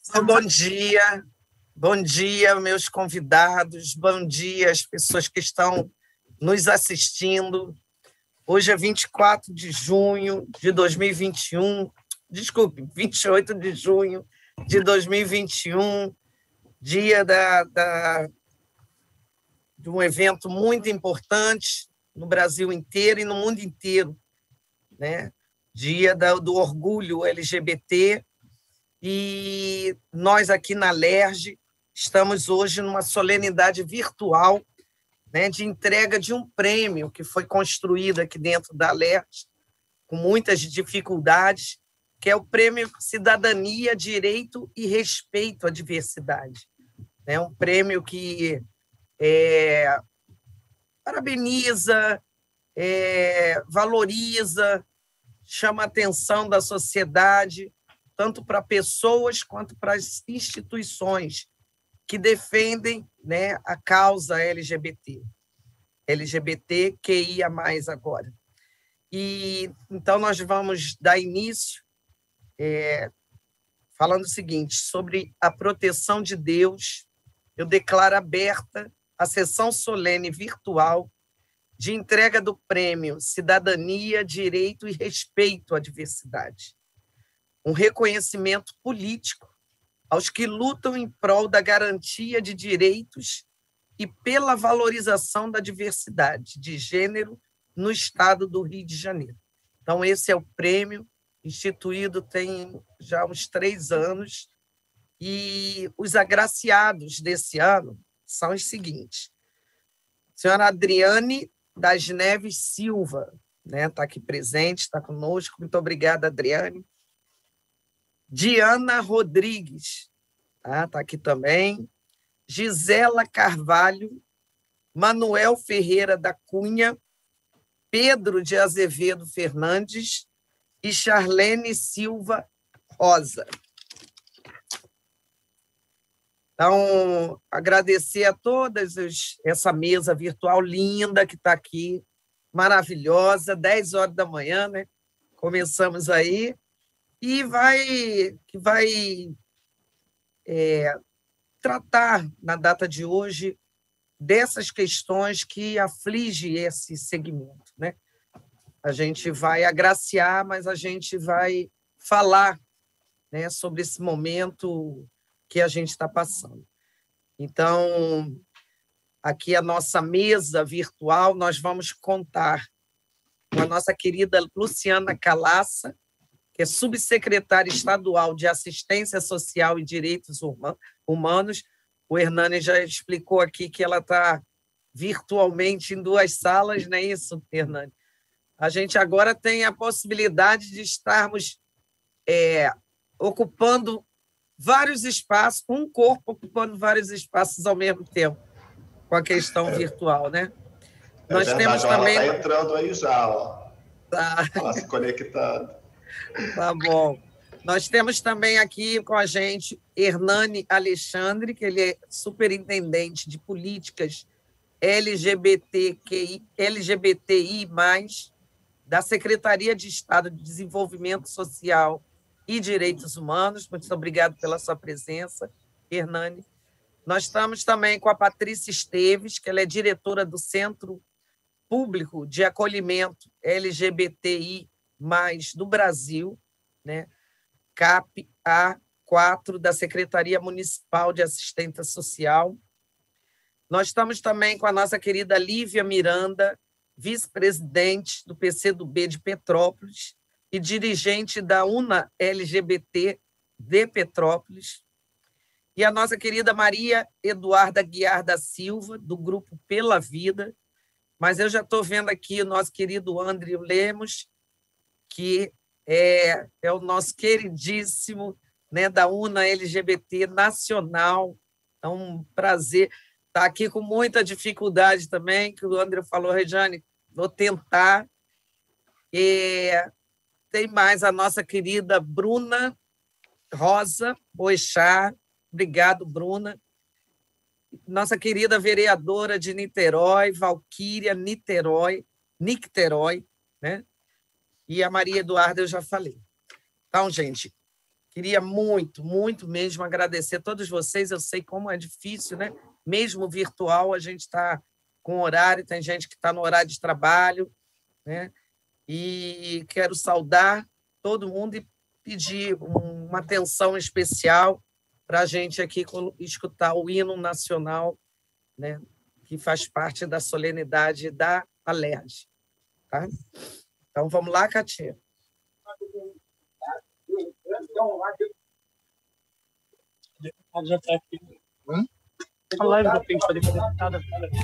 Bom dia, meus convidados, bom dia as pessoas que estão nos assistindo. Hoje é 24 de junho de 2021, desculpe, 28 de junho de 2021, dia de um evento muito importante no Brasil inteiro e no mundo inteiro, né? Dia do orgulho LGBT. E nós aqui na LERJ estamos hoje numa solenidade virtual, né, de entrega de um prêmio que foi construído aqui dentro da LERJ, com muitas dificuldades, que é o Prêmio Cidadania, Direito e Respeito à Diversidade. É um prêmio que parabeniza, valoriza, chama a atenção da sociedade, tanto para pessoas quanto para as instituições que defendem, né, a causa LGBTQIA+, agora. E, então, nós vamos dar início falando o seguinte, sobre a proteção de Deus. Eu declaro aberta a sessão solene virtual de entrega do Prêmio Cidadania, Direito e Respeito à Diversidade. Um reconhecimento político aos que lutam em prol da garantia de direitos e pela valorização da diversidade de gênero no estado do Rio de Janeiro. Então, esse é o prêmio, instituído tem já uns 3 anos, e os agraciados desse ano são os seguintes. A senhora Adriane das Neves Silva, né, está aqui presente, está conosco. Muito obrigada, Adriane. Diana Rodrigues, tá aqui também. Gisela Carvalho, Manuel Ferreira da Cunha, Pedro de Azevedo Fernandes e Charlene Silva Rosa. Então, agradecer a todas essa mesa virtual linda que está aqui, maravilhosa, 10 horas da manhã, né? Começamos aí. E vai tratar, na data de hoje, dessas questões que afligem esse segmento, né? A gente vai agraciar, mas a gente vai falar, né, sobre esse momento que a gente está passando. Então, aqui a nossa mesa virtual, nós vamos contar com a nossa querida Luciana Calassa, que é subsecretária estadual de Assistência Social e Direitos Humanos. O Hernani já explicou aqui que ela está virtualmente em 2 salas, não é isso, Hernani? A gente agora tem a possibilidade de estarmos ocupando vários espaços, um corpo ocupando vários espaços ao mesmo tempo, com a questão virtual, né? Nós temos também... Ela está entrando aí já, ó. Tá. Ela se conectando. Tá bom. Nós temos também aqui com a gente Hernani Alexandre, que ele é superintendente de políticas LGBTI+, da Secretaria de Estado de Desenvolvimento Social e Direitos Humanos. Muito obrigado pela sua presença, Hernani. Nós estamos também com a Patrícia Esteves, que ela é diretora do Centro Público de Acolhimento LGBTI+, do Brasil, né? CAP A4, da Secretaria Municipal de Assistência Social. Nós estamos também com a nossa querida Lívia Miranda, vice-presidente do PCdoB de Petrópolis e dirigente da UNA LGBT de Petrópolis. E a nossa querida Maria Eduarda Guiar da Silva, do Grupo Pela Vida. Mas eu já estou vendo aqui o nosso querido André Lemos, que é o nosso queridíssimo, né, da UNA LGBT Nacional. É um prazer estar aqui com muita dificuldade também, que o André falou, Regiane, vou tentar. Tem mais a nossa querida Bruna Rosa Boechat. Obrigado, Bruna. Nossa querida vereadora de Niterói, Valquíria Nicterói, né? E a Maria Eduarda eu já falei. Então, gente, Queria muito, muito mesmo agradecer a todos vocês. Eu sei como é difícil, né? Mesmo virtual, a gente está com horário, tem gente que está no horário de trabalho, né? E quero saudar todo mundo e pedir uma atenção especial para a gente aqui escutar o hino nacional, né? Que faz parte da solenidade da Alerj. Tá? Então, vamos lá, Katia. Já está aqui. A live do Pink foi conectada.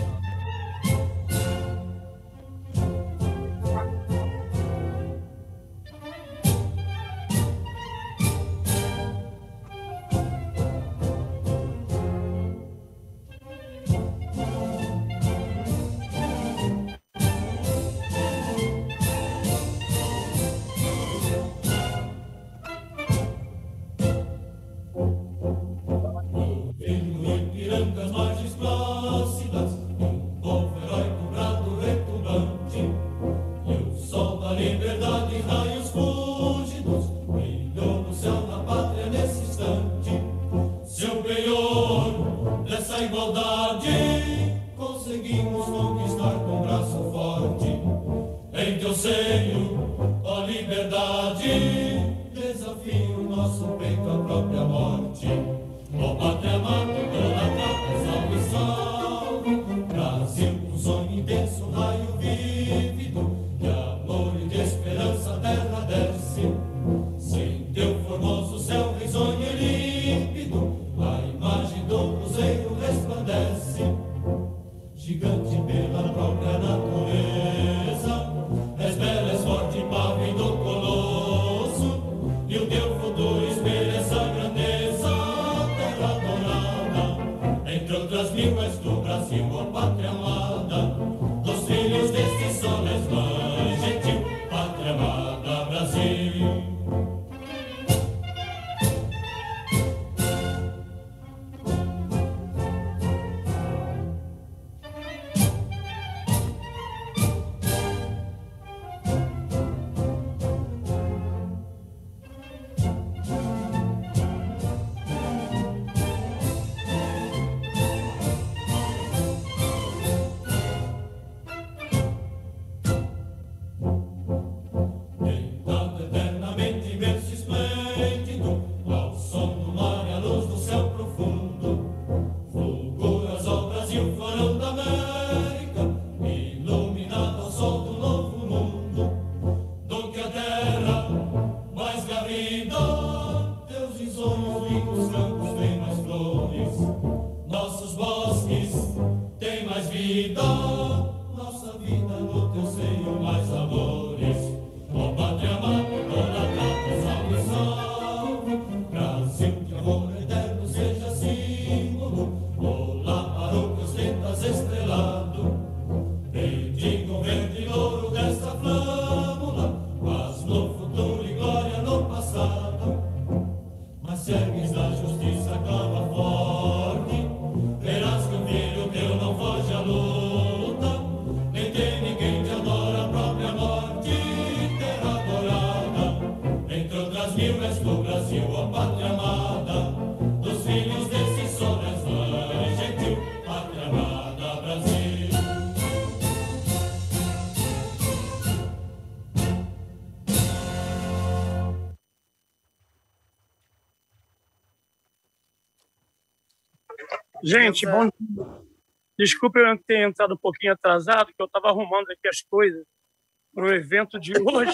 Gente, bom dia. Desculpa eu ter entrado um pouquinho atrasado, que eu estava arrumando aqui as coisas para o evento de hoje.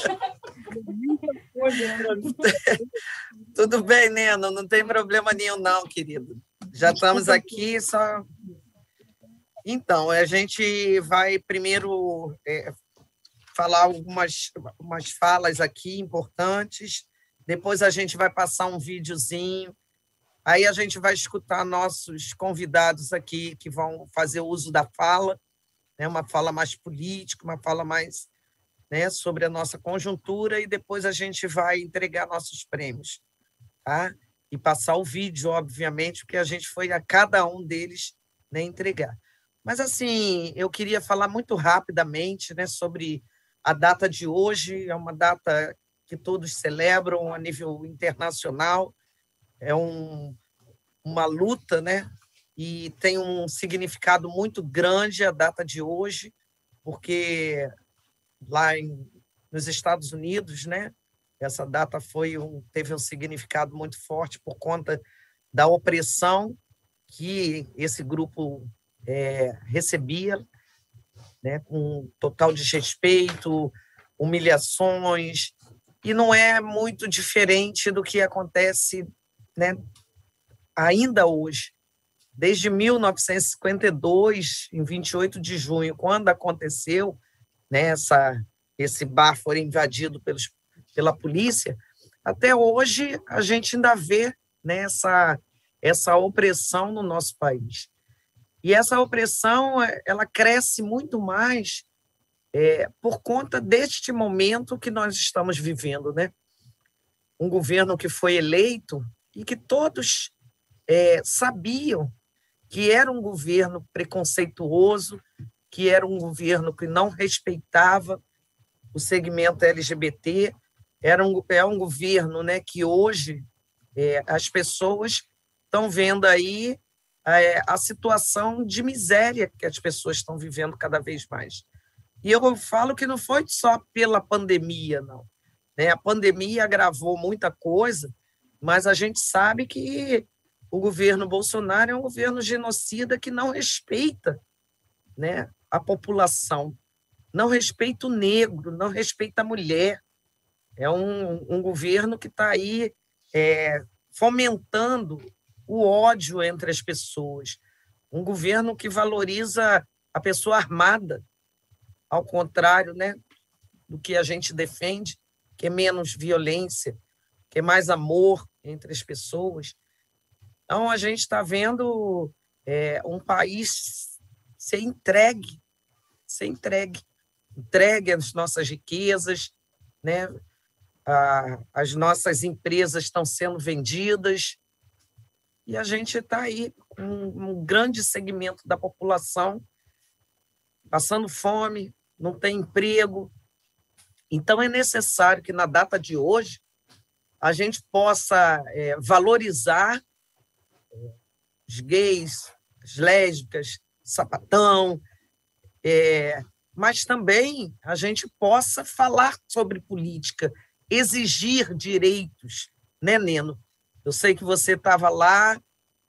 Tudo bem, Neno, não tem problema nenhum, não, querido. Já estamos aqui, só... Então, a gente vai primeiro falar algumas falas aqui importantes, depois a gente vai passar um videozinho, aí a gente vai escutar nossos convidados aqui que vão fazer uso da fala, né, uma fala mais política, uma fala mais, né, sobre a nossa conjuntura, e depois a gente vai entregar nossos prêmios, tá? E passar o vídeo, obviamente, porque a gente foi a cada um deles, né, entregar. Mas, assim, eu queria falar muito rapidamente, né, sobre a data de hoje. É uma data que todos celebram a nível internacional. É uma luta, né? E tem um significado muito grande a data de hoje, porque lá nos Estados Unidos, né? Essa data teve um significado muito forte por conta da opressão que esse grupo recebia, né? Com total desrespeito, humilhações, e não é muito diferente do que acontece, né, ainda hoje. Desde 1952, em 28 de junho, quando aconteceu, né, esse bar foi invadido pela polícia, até hoje a gente ainda vê, né, essa opressão no nosso país. E essa opressão ela cresce muito mais por conta deste momento que nós estamos vivendo, né? Um governo que foi eleito e que todos sabiam que era um governo preconceituoso, que era um governo que não respeitava o segmento LGBT, é um governo, né, que hoje as pessoas estão vendo aí a situação de miséria que as pessoas estão vivendo cada vez mais. E eu falo que não foi só pela pandemia, não. Né? A pandemia agravou muita coisa, mas a gente sabe que o governo Bolsonaro é um governo genocida que não respeita, né, a população, não respeita o negro, não respeita a mulher. É um governo que está aí fomentando o ódio entre as pessoas, um governo que valoriza a pessoa armada, ao contrário, né, do que a gente defende, que é menos violência, que é mais amor entre as pessoas. Então, a gente está vendo um país ser entregue às nossas riquezas, né? As nossas empresas estão sendo vendidas, e a gente está aí com um grande segmento da população passando fome, não tem emprego. Então, é necessário que, na data de hoje, a gente possa valorizar os gays, as lésbicas, sapatão, mas também a gente possa falar sobre política, exigir direitos, né, Neno? Eu sei que você estava lá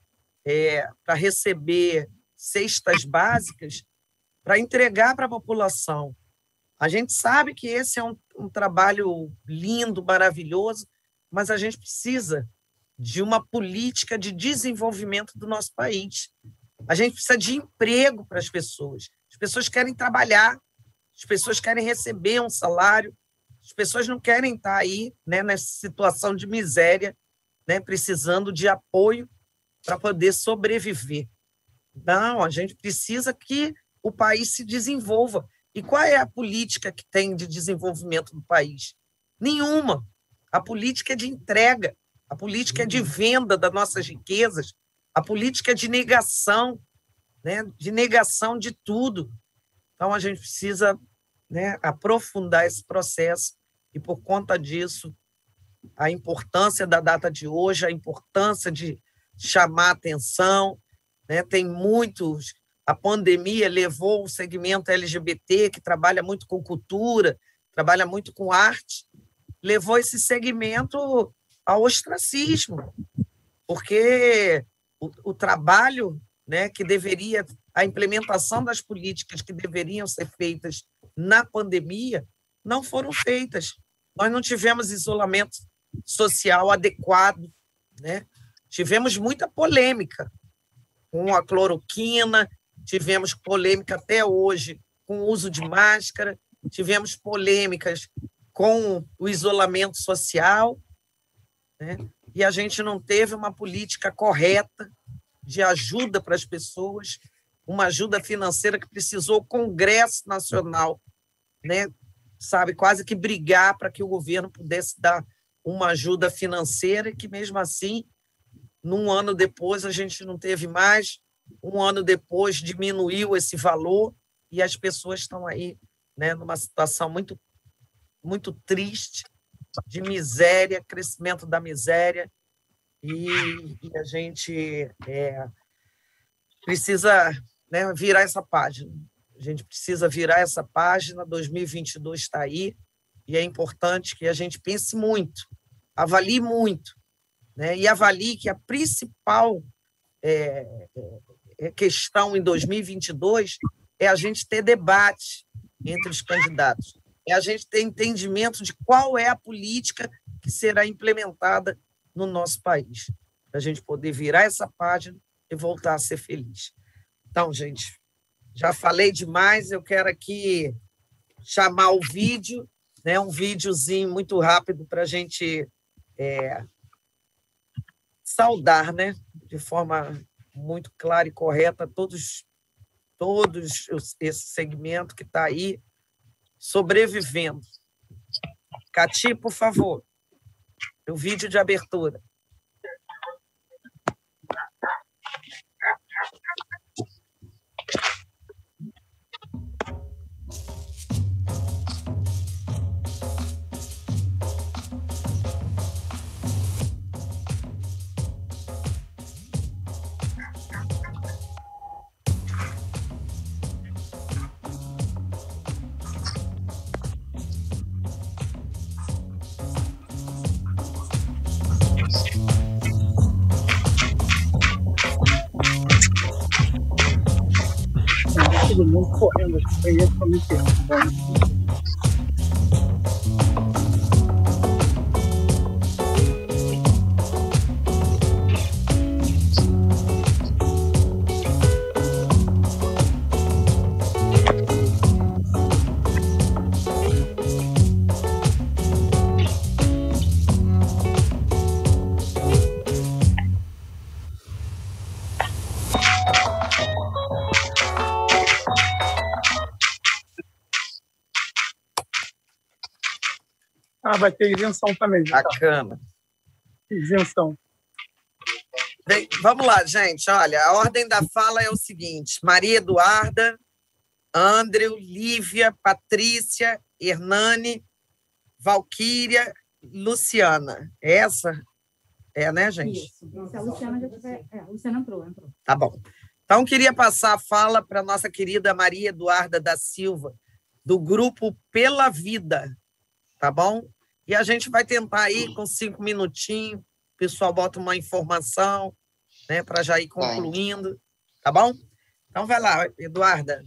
para receber cestas básicas para entregar para a população. A gente sabe que esse é um trabalho lindo, maravilhoso, mas a gente precisa de uma política de desenvolvimento do nosso país. A gente precisa de emprego para as pessoas. As pessoas querem trabalhar, as pessoas querem receber um salário, as pessoas não querem estar aí, né, nessa situação de miséria, né, precisando de apoio para poder sobreviver. Não, a gente precisa que o país se desenvolva. E qual é a política que tem de desenvolvimento do país? Nenhuma. A política é de entrega, a política é de venda das nossas riquezas, a política é de negação, né? De negação de tudo. Então, a gente precisa, né, aprofundar esse processo e, por conta disso, a importância da data de hoje, a importância de chamar atenção, né? Tem muitos... A pandemia levou o segmento LGBT, que trabalha muito com cultura, trabalha muito com arte, levou esse segmento ao ostracismo, porque o trabalho, né, que deveria, a implementação das políticas que deveriam ser feitas na pandemia, não foram feitas. Nós não tivemos isolamento social adequado, né? Tivemos muita polêmica com a cloroquina, tivemos polêmica até hoje com o uso de máscara, tivemos polêmicas com o isolamento social, né? E a gente não teve uma política correta de ajuda para as pessoas, uma ajuda financeira que precisou o Congresso Nacional, né, sabe, quase que brigar para que o governo pudesse dar uma ajuda financeira, e que, mesmo assim, num ano depois, a gente não teve mais. Um ano depois, diminuiu esse valor, e as pessoas estão aí, né, numa situação muito, muito triste, de miséria, crescimento da miséria, e a gente precisa, né, virar essa página. A gente precisa virar essa página, 2022 está aí, e é importante que a gente pense muito, avalie muito, né, e avalie que a principal questão em 2022 é a gente ter debate entre os candidatos, é a gente ter entendimento de qual é a política que será implementada no nosso país, para a gente poder virar essa página e voltar a ser feliz. Então, gente, já falei demais, eu quero aqui chamar o vídeo, né, um videozinho muito rápido para a gente saudar, né, de forma muito clara e correta todos esse segmento que está aí sobrevivendo. Cati, por favor, o vídeo de abertura. Todo mundo correndo aqui, eu tô me perdendo. Vai ter isenção também. Bacana. Isenção. Bem, vamos lá, gente. Olha, a ordem da fala é o seguinte: Maria Eduarda, Andreu, Lívia, Patrícia, Hernani, Valquíria, Luciana. Essa é, né, gente? Isso. A Luciana já a Luciana entrou. Tá bom. Então, queria passar a fala para a nossa querida Maria Eduarda da Silva, do grupo Pela Vida, tá bom? E a gente vai tentar aí, com 5 minutinhos, o pessoal bota uma informação, né, para já ir concluindo, tá bom? Então, vai lá, Eduarda.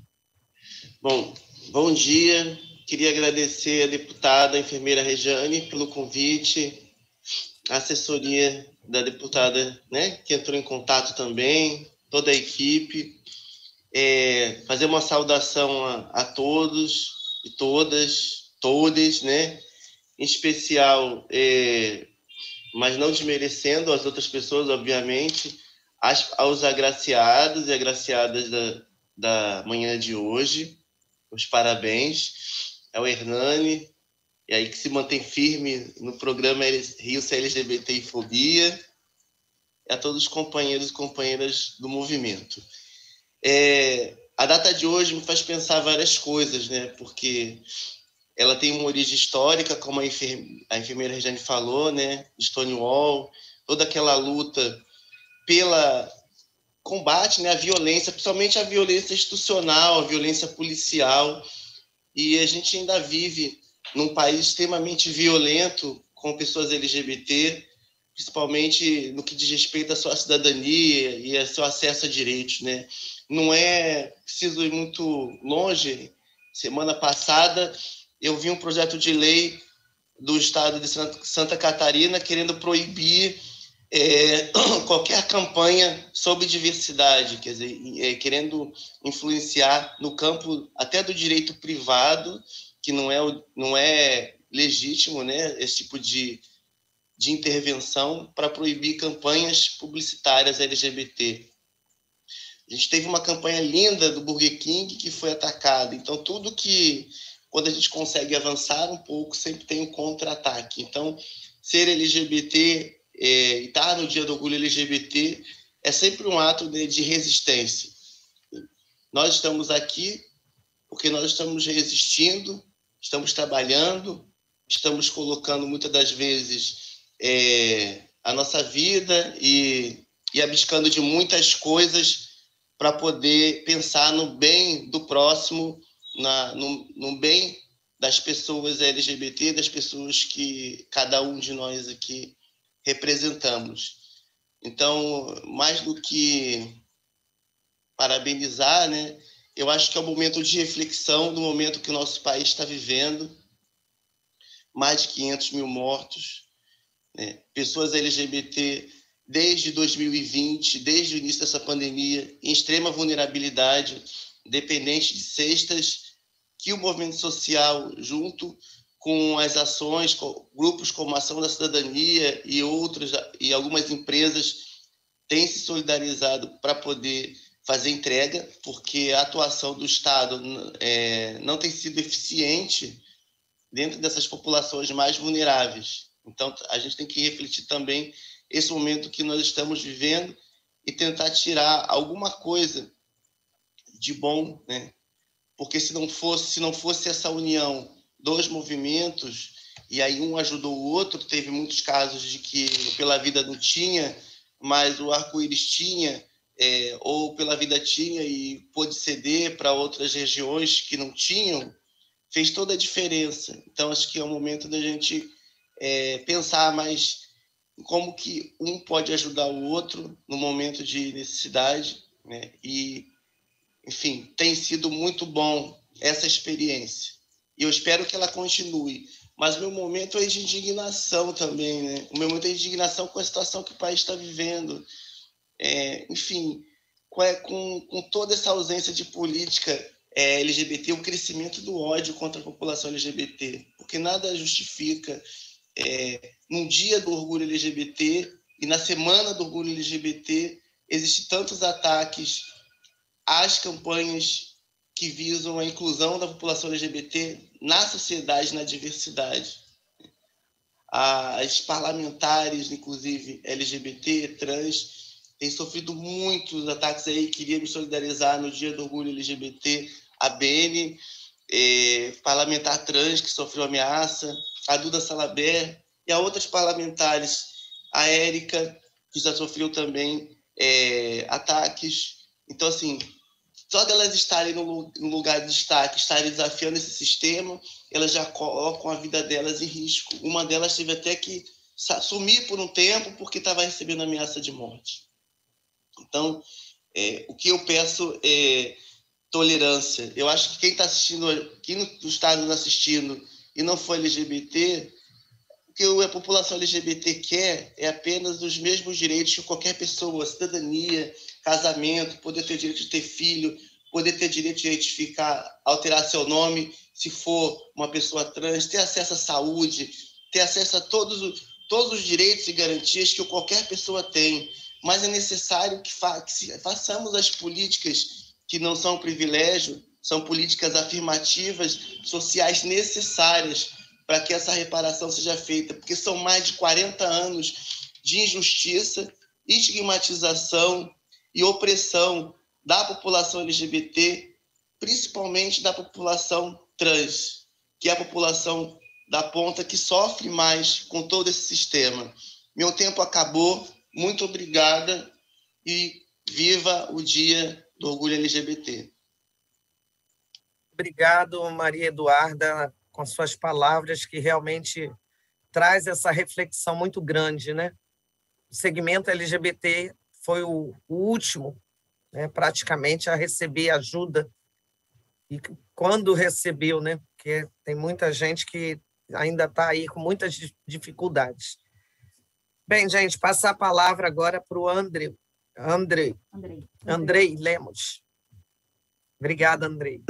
Bom dia. Queria agradecer a deputada, a enfermeira Rejane, pelo convite, a assessoria da deputada, né, que entrou em contato também, toda a equipe. Fazer uma saudação a todos e todas, né? Em especial, mas não desmerecendo as outras pessoas, obviamente, aos agraciados e agraciadas da manhã de hoje, os parabéns ao Hernani, e aí que se mantém firme no programa Rio-se LGBT e Fobia, e a todos os companheiros e companheiras do movimento. A data de hoje me faz pensar várias coisas, né? Porque ela tem uma origem histórica, como a enfermeira Regiane falou, né? Stonewall, toda aquela luta pela combate, né, à violência, principalmente a violência institucional, a violência policial. E a gente ainda vive num país extremamente violento com pessoas LGBT, principalmente no que diz respeito à sua cidadania e ao seu acesso a direitos, né? Não é preciso ir muito longe. Semana passada, eu vi um projeto de lei do estado de Santa Catarina querendo proibir qualquer campanha sobre diversidade, quer dizer, querendo influenciar no campo até do direito privado, que não é legítimo, né, esse tipo de intervenção para proibir campanhas publicitárias LGBT. A gente teve uma campanha linda do Burger King que foi atacada. Então, tudo que, quando a gente consegue avançar um pouco, sempre tem um contra-ataque. Então, ser LGBT e estar no Dia do Orgulho LGBT é sempre um ato de resistência. Nós estamos aqui porque nós estamos resistindo, estamos trabalhando estamos colocando muitas das vezes a nossa vida e abdicando de muitas coisas para poder pensar no bem do próximo, no bem das pessoas LGBT, das pessoas que cada um de nós aqui representamos. Então, mais do que parabenizar, né, eu acho que é um momento de reflexão do momento que o nosso país está vivendo. Mais de 500 mil mortos, né? Pessoas LGBT desde 2020, desde o início dessa pandemia, em extrema vulnerabilidade, dependente de cestas que o movimento social, junto com as ações, com grupos como a Ação da Cidadania e outros, e algumas empresas, têm se solidarizado para poder fazer entrega, porque a atuação do Estado não tem sido eficiente dentro dessas populações mais vulneráveis. Então, a gente tem que refletir também esse momento que nós estamos vivendo e tentar tirar alguma coisa de bom, né? Porque se não fosse essa união dos movimentos, e aí um ajudou o outro, teve muitos casos de que pela vida não tinha, mas o arco-íris tinha, ou pela vida tinha e pôde ceder para outras regiões que não tinham, fez toda a diferença. Então, acho que é o momento da gente pensar mais em como que um pode ajudar o outro no momento de necessidade, né? E, enfim, tem sido muito bom essa experiência. E eu espero que ela continue. Mas o meu momento é de indignação também, né? O meu momento é de indignação com a situação que o país está vivendo. Enfim, com toda essa ausência de política LGBT, o crescimento do ódio contra a população LGBT, porque nada justifica num dia do orgulho LGBT e na semana do orgulho LGBT existem tantos ataques às campanhas que visam a inclusão da população LGBT na sociedade, na diversidade. As parlamentares, inclusive LGBT, trans, têm sofrido muitos ataques aí. Queria me solidarizar no dia do orgulho LGBT, a Bene, parlamentar trans que sofreu ameaça, a Duda Salabert e a outras parlamentares, a Érica, que já sofreu também ataques. Então, assim, só delas estarem no lugar de destaque, estarem desafiando esse sistema, elas já colocam a vida delas em risco. Uma delas teve até que sumir por um tempo porque estava recebendo ameaça de morte. Então, o que eu peço é tolerância. Eu acho que quem está assistindo, quem não está nos assistindo e não for LGBT, o que a população LGBT quer é apenas os mesmos direitos que qualquer pessoa, cidadania, casamento, poder ter direito de ter filho, poder ter direito de identificar, alterar seu nome, se for uma pessoa trans, ter acesso à saúde, ter acesso a todos os direitos e garantias que qualquer pessoa tem. Mas é necessário que façamos as políticas que não são privilégio, são políticas afirmativas, sociais necessárias para que essa reparação seja feita, porque são mais de 40 anos de injustiça, estigmatização e opressão da população LGBT, principalmente da população trans, que é a população da ponta que sofre mais com todo esse sistema. Meu tempo acabou. Muito obrigada e viva o Dia do Orgulho LGBT. Obrigado, Maria Eduarda, com suas palavras que realmente traz essa reflexão muito grande, né? O segmento LGBT foi o último, né, praticamente, a receber ajuda. E quando recebeu, né? Porque tem muita gente que ainda está aí com muitas dificuldades. Bem, gente, passar a palavra agora para o Andrei Lemos. Obrigada, Andrei.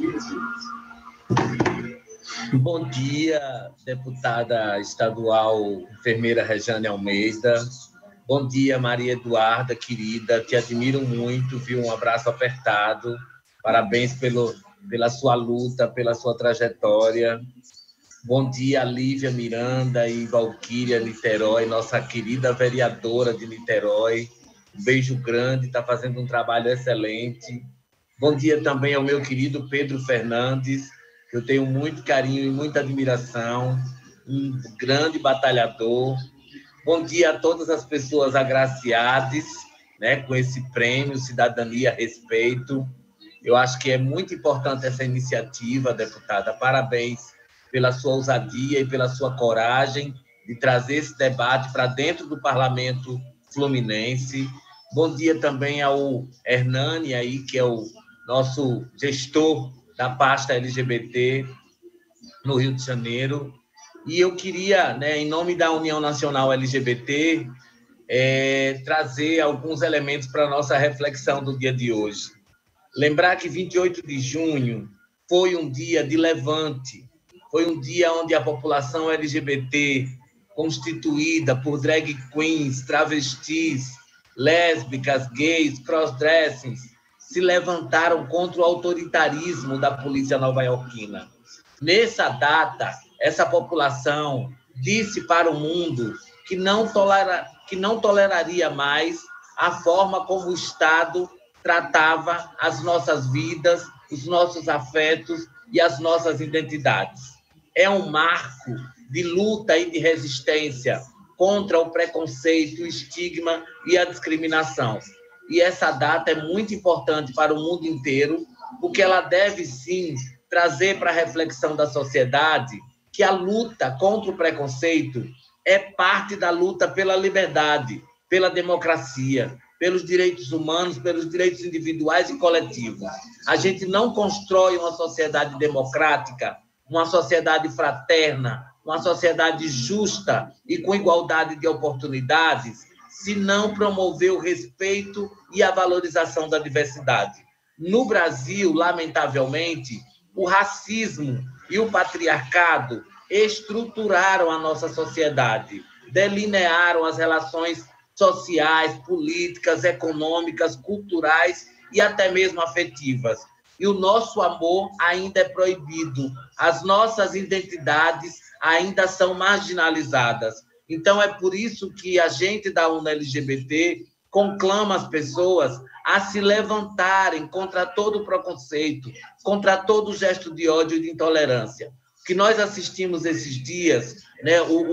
Bom dia, deputada estadual enfermeira Rejane Almeida. Bom dia, Maria Eduarda, querida, te admiro muito, viu? Um abraço apertado. Parabéns pela sua luta, pela sua trajetória. Bom dia, Lívia Miranda e Valquíria Niterói, nossa querida vereadora de Niterói. Um beijo grande, está fazendo um trabalho excelente. Bom dia também ao meu querido Pedro Fernandes, que eu tenho muito carinho e muita admiração. um grande batalhador. Bom dia a todas as pessoas agraciadas, né, com esse prêmio Cidadania Respeito. Eu acho que é muito importante essa iniciativa, deputada. Parabéns pela sua ousadia e pela sua coragem de trazer esse debate para dentro do Parlamento Fluminense. Bom dia também ao Hernani, aí, que é o nosso gestor da pasta LGBT no Rio de Janeiro. E eu queria, né, em nome da União Nacional LGBT, trazer alguns elementos para a nossa reflexão do dia de hoje. Lembrar que 28 de junho foi um dia de levante, foi um dia onde a população LGBT, constituída por drag queens, travestis, lésbicas, gays, crossdressings, se levantaram contra o autoritarismo da polícia nova-iorquina. Nessa data, essa população disse para o mundo que não toleraria mais a forma como o Estado tratava as nossas vidas, os nossos afetos e as nossas identidades. É um marco de luta e de resistência contra o preconceito, o estigma e a discriminação. E essa data é muito importante para o mundo inteiro, porque ela deve, sim, trazer para a reflexão da sociedade que a luta contra o preconceito é parte da luta pela liberdade, pela democracia, pelos direitos humanos, pelos direitos individuais e coletivos. A gente não constrói uma sociedade democrática, uma sociedade fraterna, uma sociedade justa e com igualdade de oportunidades, se não promover o respeito e a valorização da diversidade. No Brasil, lamentavelmente, o racismo e o patriarcado estruturaram a nossa sociedade, delinearam as relações sociais, políticas, econômicas, culturais e até mesmo afetivas. E o nosso amor ainda é proibido, as nossas identidades ainda são marginalizadas. Então, é por isso que a gente da UNA LGBT conclama as pessoas a se levantarem contra todo o preconceito, contra todo gesto de ódio e de intolerância. O que nós assistimos esses dias, né,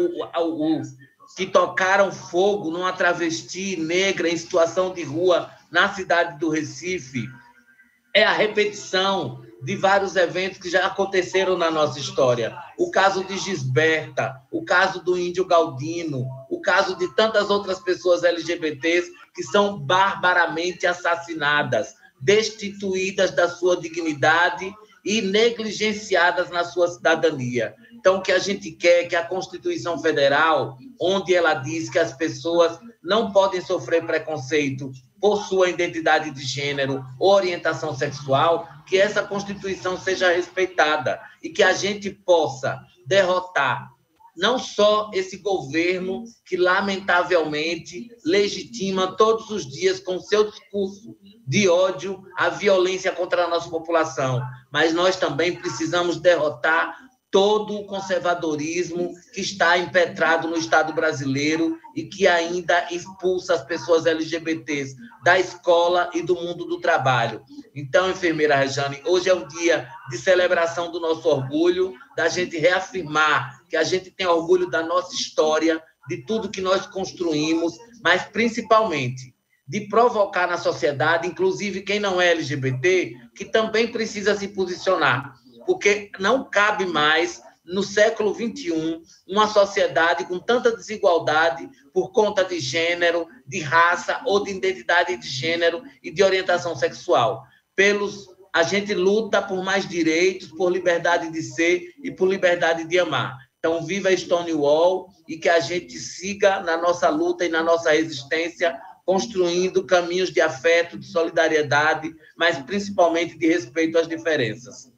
que tocaram fogo numa travesti negra em situação de rua na cidade do Recife, é a repetição de vários eventos que já aconteceram na nossa história. O caso de Gisberta, o caso do Índio Galdino, o caso de tantas outras pessoas LGBTs que são barbaramente assassinadas, destituídas da sua dignidade e negligenciadas na sua cidadania. Então, o que a gente quer é que a Constituição Federal, onde ela diz que as pessoas não podem sofrer preconceito por sua identidade de gênero ou orientação sexual, que essa Constituição seja respeitada e que a gente possa derrotar não só esse governo que, lamentavelmente, legitima todos os dias com seu discurso de ódio a violência contra a nossa população, mas nós também precisamos derrotar todo o conservadorismo que está impetrado no Estado brasileiro e que ainda expulsa as pessoas LGBTs da escola e do mundo do trabalho. Então, enfermeira Rejane, hoje é um dia de celebração do nosso orgulho, da gente reafirmar que a gente tem orgulho da nossa história, de tudo que nós construímos, mas principalmente de provocar na sociedade, inclusive quem não é LGBT, que também precisa se posicionar, porque não cabe mais, no século XXI, uma sociedade com tanta desigualdade por conta de gênero, de raça ou de identidade de gênero e de orientação sexual. A gente luta por mais direitos, por liberdade de ser e por liberdade de amar. Então, viva Stonewall e que a gente siga na nossa luta e na nossa resistência, construindo caminhos de afeto, de solidariedade, mas principalmente de respeito às diferenças.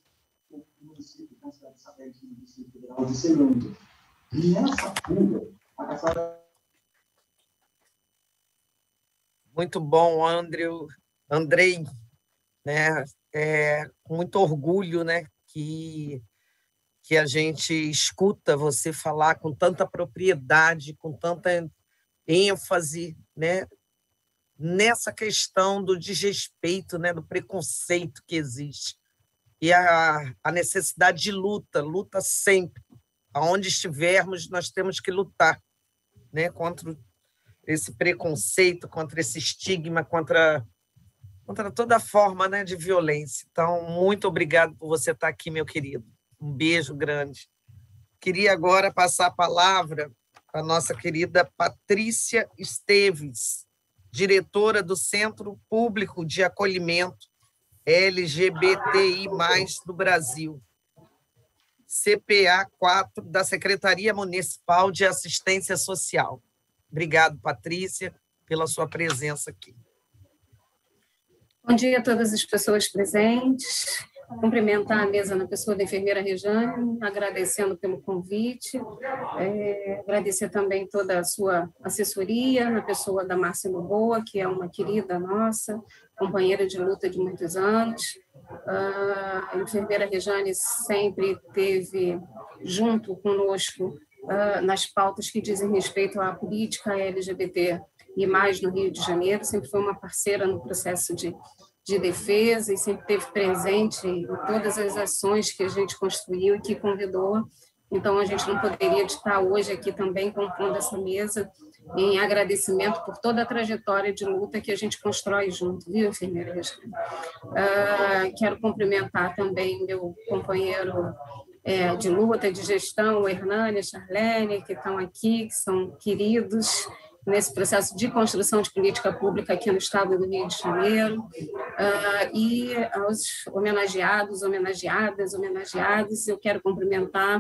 De segundo. E nessa fuga, a caçada... Muito bom, Andrei, né? Com muito orgulho, né? Que a gente escuta você falar com tanta propriedade, com tanta ênfase, né? Nessa questão do desrespeito, né? Do preconceito que existe. E a necessidade de luta sempre, aonde estivermos, nós temos que lutar, né, contra esse preconceito, contra esse estigma, contra toda forma, né, de violência. Então, muito obrigado por você estar aqui, meu querido. Um beijo grande. Queria agora passar a palavra para a nossa querida Patrícia Esteves, diretora do Centro Público de Acolhimento LGBTI+, do Brasil, CPA 4, da Secretaria Municipal de Assistência Social. Obrigado, Patrícia, pela sua presença aqui. Bom dia a todas as pessoas presentes. Cumprimentar a mesa na pessoa da enfermeira Rejane, agradecendo pelo convite, agradecer também toda a sua assessoria, na pessoa da Márcia Noboa, que é uma querida nossa, companheira de luta de muitos anos. A enfermeira Rejane sempre esteve junto conosco nas pautas que dizem respeito à política LGBT e mais no Rio de Janeiro, sempre foi uma parceira no processo de defesa e sempre esteve presente em todas as ações que a gente construiu e que convidou. Então, a gente não poderia estar hoje aqui também compondo essa mesa em agradecimento por toda a trajetória de luta que a gente constrói junto, viu, enfermeira Rejane? Quero cumprimentar também meu companheiro de luta, de gestão, o Hernani, a Charlene, que estão aqui, que são queridos nesse processo de construção de política pública aqui no estado do Rio de Janeiro, e aos homenageados, homenageadas, eu quero cumprimentar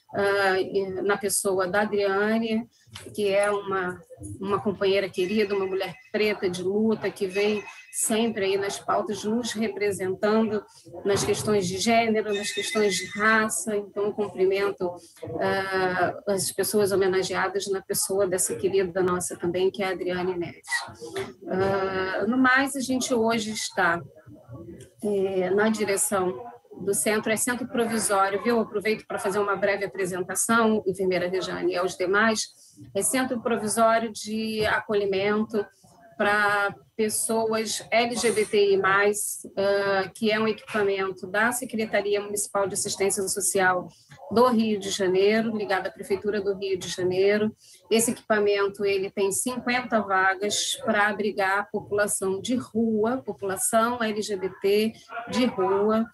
na pessoa da Adriane, que é uma companheira querida, uma mulher preta de luta, que vem sempre aí nas pautas nos representando nas questões de gênero, nas questões de raça. Então, eu cumprimento as pessoas homenageadas na pessoa dessa querida nossa também, que é a Adriane Neves. No mais, a gente hoje está na direção do centro, é centro provisório, viu? Eu aproveito para fazer uma breve apresentação, enfermeira Rejane, e aos demais. É centro provisório de acolhimento para pessoas LGBTI+, que é um equipamento da Secretaria Municipal de Assistência Social do Rio de Janeiro, ligado à Prefeitura do Rio de Janeiro. Esse equipamento ele tem 50 vagas para abrigar a população de rua, população LGBT de rua,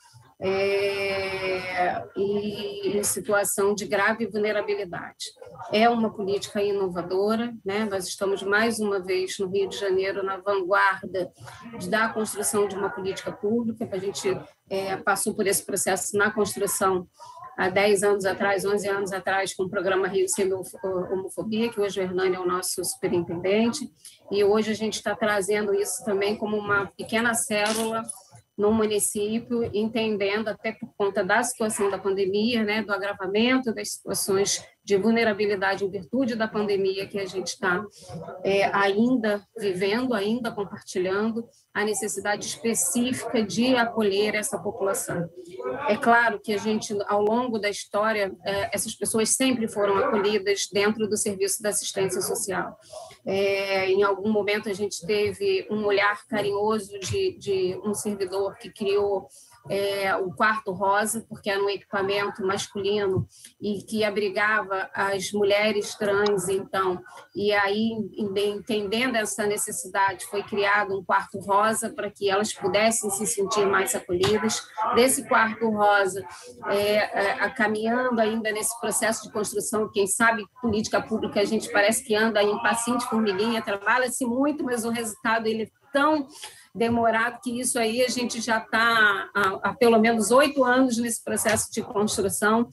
e em situação de grave vulnerabilidade. É uma política inovadora, né? Nós estamos mais uma vez no Rio de Janeiro na vanguarda da construção de uma política pública. A gente passou por esse processo na construção há 10 anos atrás, 11 anos atrás, com o programa Rio Sem Homofobia, que hoje o Hernani é o nosso superintendente, e hoje a gente está trazendo isso também como uma pequena célula no município, entendendo até por conta da situação da pandemia, né, do agravamento das situações de vulnerabilidade em virtude da pandemia que a gente está ainda vivendo, ainda compartilhando, a necessidade específica de acolher essa população. É claro que a gente, ao longo da história, essas pessoas sempre foram acolhidas dentro do serviço da assistência social. Em algum momento a gente teve um olhar carinhoso de um servidor que criou o Quarto Rosa, porque era um equipamento masculino e que abrigava as mulheres trans, então, e aí, entendendo essa necessidade, foi criado um Quarto Rosa para que elas pudessem se sentir mais acolhidas. Desse Quarto Rosa, caminhando ainda nesse processo de construção, quem sabe política pública, a gente parece que anda em passinho de formiguinha, trabalha-se muito, mas o resultado ele é tão demorado que isso aí a gente já está há pelo menos 8 anos nesse processo de construção.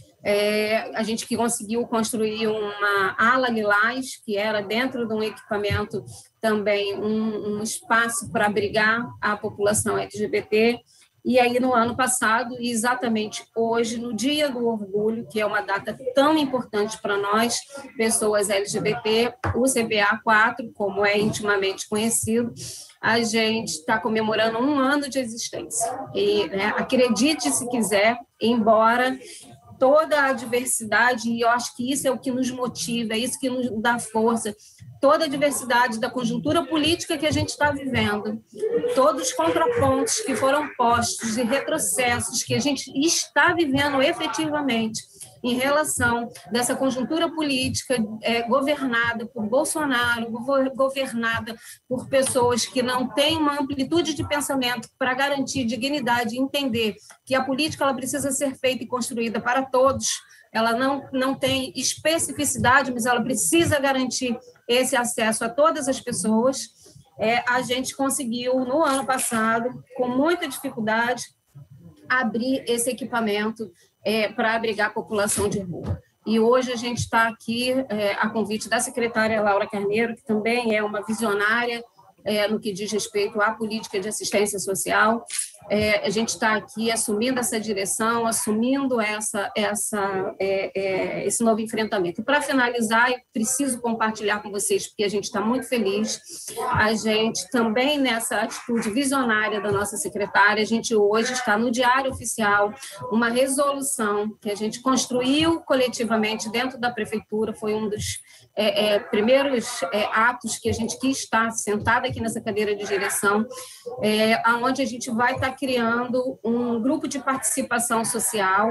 A gente que conseguiu construir uma ala lilás, que era dentro de um equipamento também um espaço para abrigar a população LGBT. E aí, no ano passado, e exatamente hoje, no Dia do Orgulho, que é uma data tão importante para nós, pessoas LGBT, o CPA 4, como é intimamente conhecido, a gente está comemorando 1 ano de existência. E, né, acredite se quiser, embora toda a diversidade, e eu acho que isso é o que nos motiva, é isso que nos dá força, toda a diversidade da conjuntura política que a gente está vivendo, todos os contrapontos que foram postos e retrocessos que a gente está vivendo efetivamente em relação dessa conjuntura política governada por Bolsonaro, governada por pessoas que não têm uma amplitude de pensamento para garantir dignidade e entender que a política ela precisa ser feita e construída para todos. Ela não tem especificidade, mas ela precisa garantir esse acesso a todas as pessoas. A gente conseguiu, no ano passado, com muita dificuldade, abrir esse equipamento para abrigar a população de rua. E hoje a gente está aqui a convite da secretária Laura Carneiro, que também é uma visionária no que diz respeito à política de assistência social. A gente está aqui assumindo essa direção, assumindo esse novo enfrentamento. Para finalizar, eu preciso compartilhar com vocês, porque a gente está muito feliz. A gente também, nessa atitude visionária da nossa secretária, a gente hoje está no Diário Oficial, uma resolução que a gente construiu coletivamente dentro da prefeitura, foi um dos primeiros atos que a gente quis estar sentada aqui nessa cadeira de direção, onde a gente vai estar criando um grupo de participação social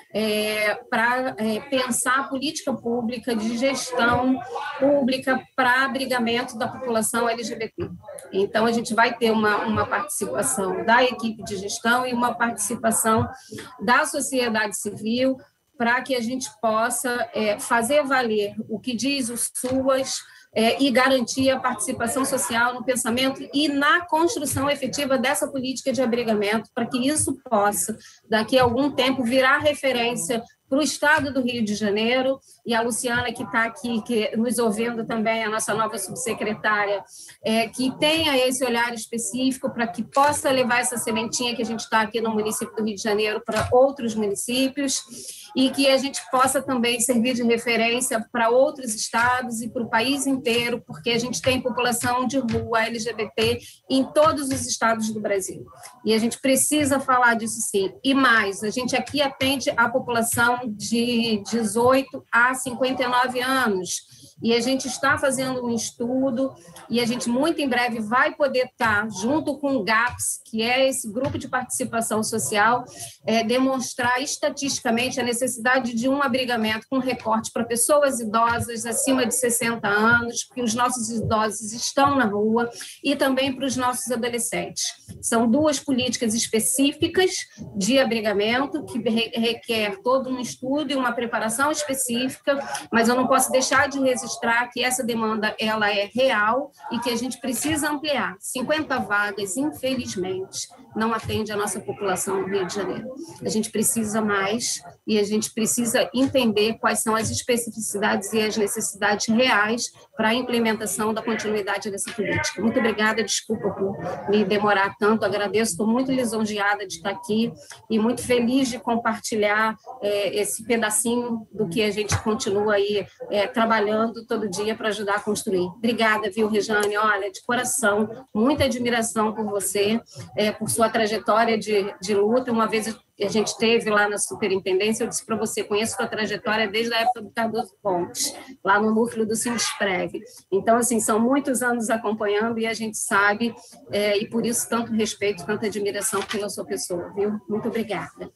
para pensar a política pública de gestão pública para abrigamento da população LGBT. Então, a gente vai ter uma participação da equipe de gestão e uma participação da sociedade civil para que a gente possa fazer valer o que diz o SUAS, e garantir a participação social no pensamento e na construção efetiva dessa política de abrigamento, para que isso possa, daqui a algum tempo, virar referência para o Estado do Rio de Janeiro, e a Luciana, que está aqui, que nos ouvindo também, a nossa nova subsecretária, que tenha esse olhar específico para que possa levar essa sementinha que a gente está aqui no município do Rio de Janeiro para outros municípios, e que a gente possa também servir de referência para outros estados e para o país inteiro, porque a gente tem população de rua LGBT em todos os estados do Brasil. E a gente precisa falar disso sim. E mais, a gente aqui atende a população de 18 a 59 anos. E a gente está fazendo um estudo e a gente muito em breve vai poder estar, junto com o GAPS, que é esse grupo de participação social, demonstrar estatisticamente a necessidade de um abrigamento com recorte para pessoas idosas acima de 60 anos, porque os nossos idosos estão na rua, e também para os nossos adolescentes. São duas políticas específicas de abrigamento que requer todo um estudo e uma preparação específica, mas eu não posso deixar de registrar que essa demanda ela é real e que a gente precisa ampliar. 50 vagas, infelizmente, não atende a nossa população no Rio de Janeiro. A gente precisa mais e a gente precisa entender quais são as especificidades e as necessidades reais para a implementação da continuidade dessa política. Muito obrigada, desculpa por me demorar tanto, agradeço, estou muito lisonjeada de estar aqui e muito feliz de compartilhar esse pedacinho do que a gente continua aí trabalhando todo dia para ajudar a construir. Obrigada, viu, Rejane? Olha, de coração, muita admiração por você, por sua trajetória de luta. Uma vez a gente esteve lá na superintendência, eu disse para você, conheço sua trajetória desde a época do Cardoso Pontes, lá no núcleo do Sinduspreg. Então, assim, são muitos anos acompanhando e a gente sabe, e por isso tanto respeito, tanta admiração pela sua pessoa, viu? Muito obrigada.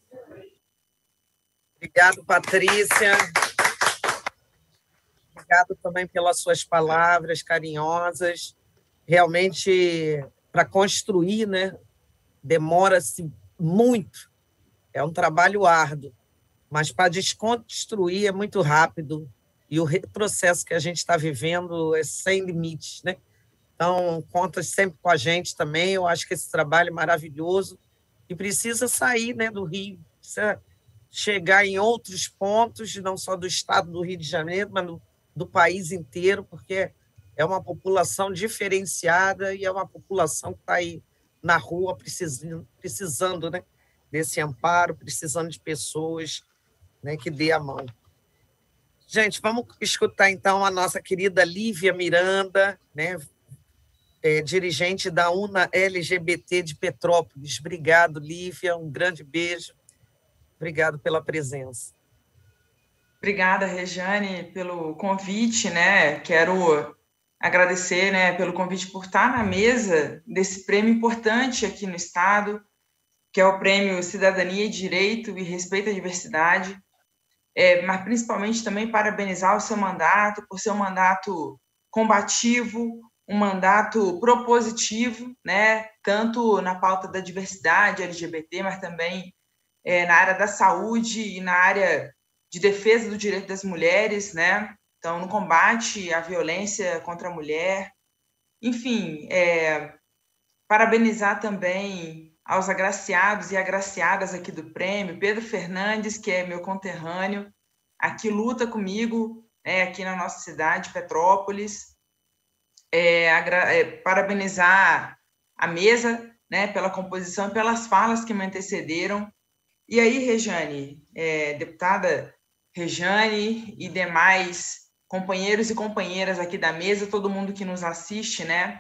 Obrigado, Patrícia. Obrigado também pelas suas palavras carinhosas. Realmente, para construir, né, demora-se muito. É um trabalho árduo, mas para desconstruir é muito rápido. E o processo que a gente está vivendo é sem limites, né? Então, conta sempre com a gente também. Eu acho que esse trabalho é maravilhoso e precisa sair, né, do Rio, precisa chegar em outros pontos, não só do estado do Rio de Janeiro, mas do país inteiro, porque é uma população diferenciada e é uma população que está aí na rua precisando, né, desse amparo, precisando de pessoas, né, que dê a mão. Gente, vamos escutar então a nossa querida Lívia Miranda, né, dirigente da UNA LGBT de Petrópolis. Obrigado, Lívia, um grande beijo. Obrigado pela presença. Obrigada, Rejane, pelo convite, né? Quero agradecer, né, pelo convite por estar na mesa desse prêmio importante aqui no Estado, que é o Prêmio Cidadania e Direito e Respeito à Diversidade. mas principalmente também parabenizar o seu mandato, por ser um mandato combativo, um mandato propositivo, né, tanto na pauta da diversidade LGBT, mas também na área da saúde e na área de defesa do direito das mulheres, né? Então, no combate à violência contra a mulher. Enfim, parabenizar também aos agraciados e agraciadas aqui do prêmio, Pedro Fernandes, que é meu conterrâneo, aqui luta comigo, aqui na nossa cidade, Petrópolis. Parabenizar a mesa, né, pela composição e pelas falas que me antecederam. E aí, Rejane, deputada Rejane e demais companheiros e companheiras aqui da mesa, todo mundo que nos assiste, né?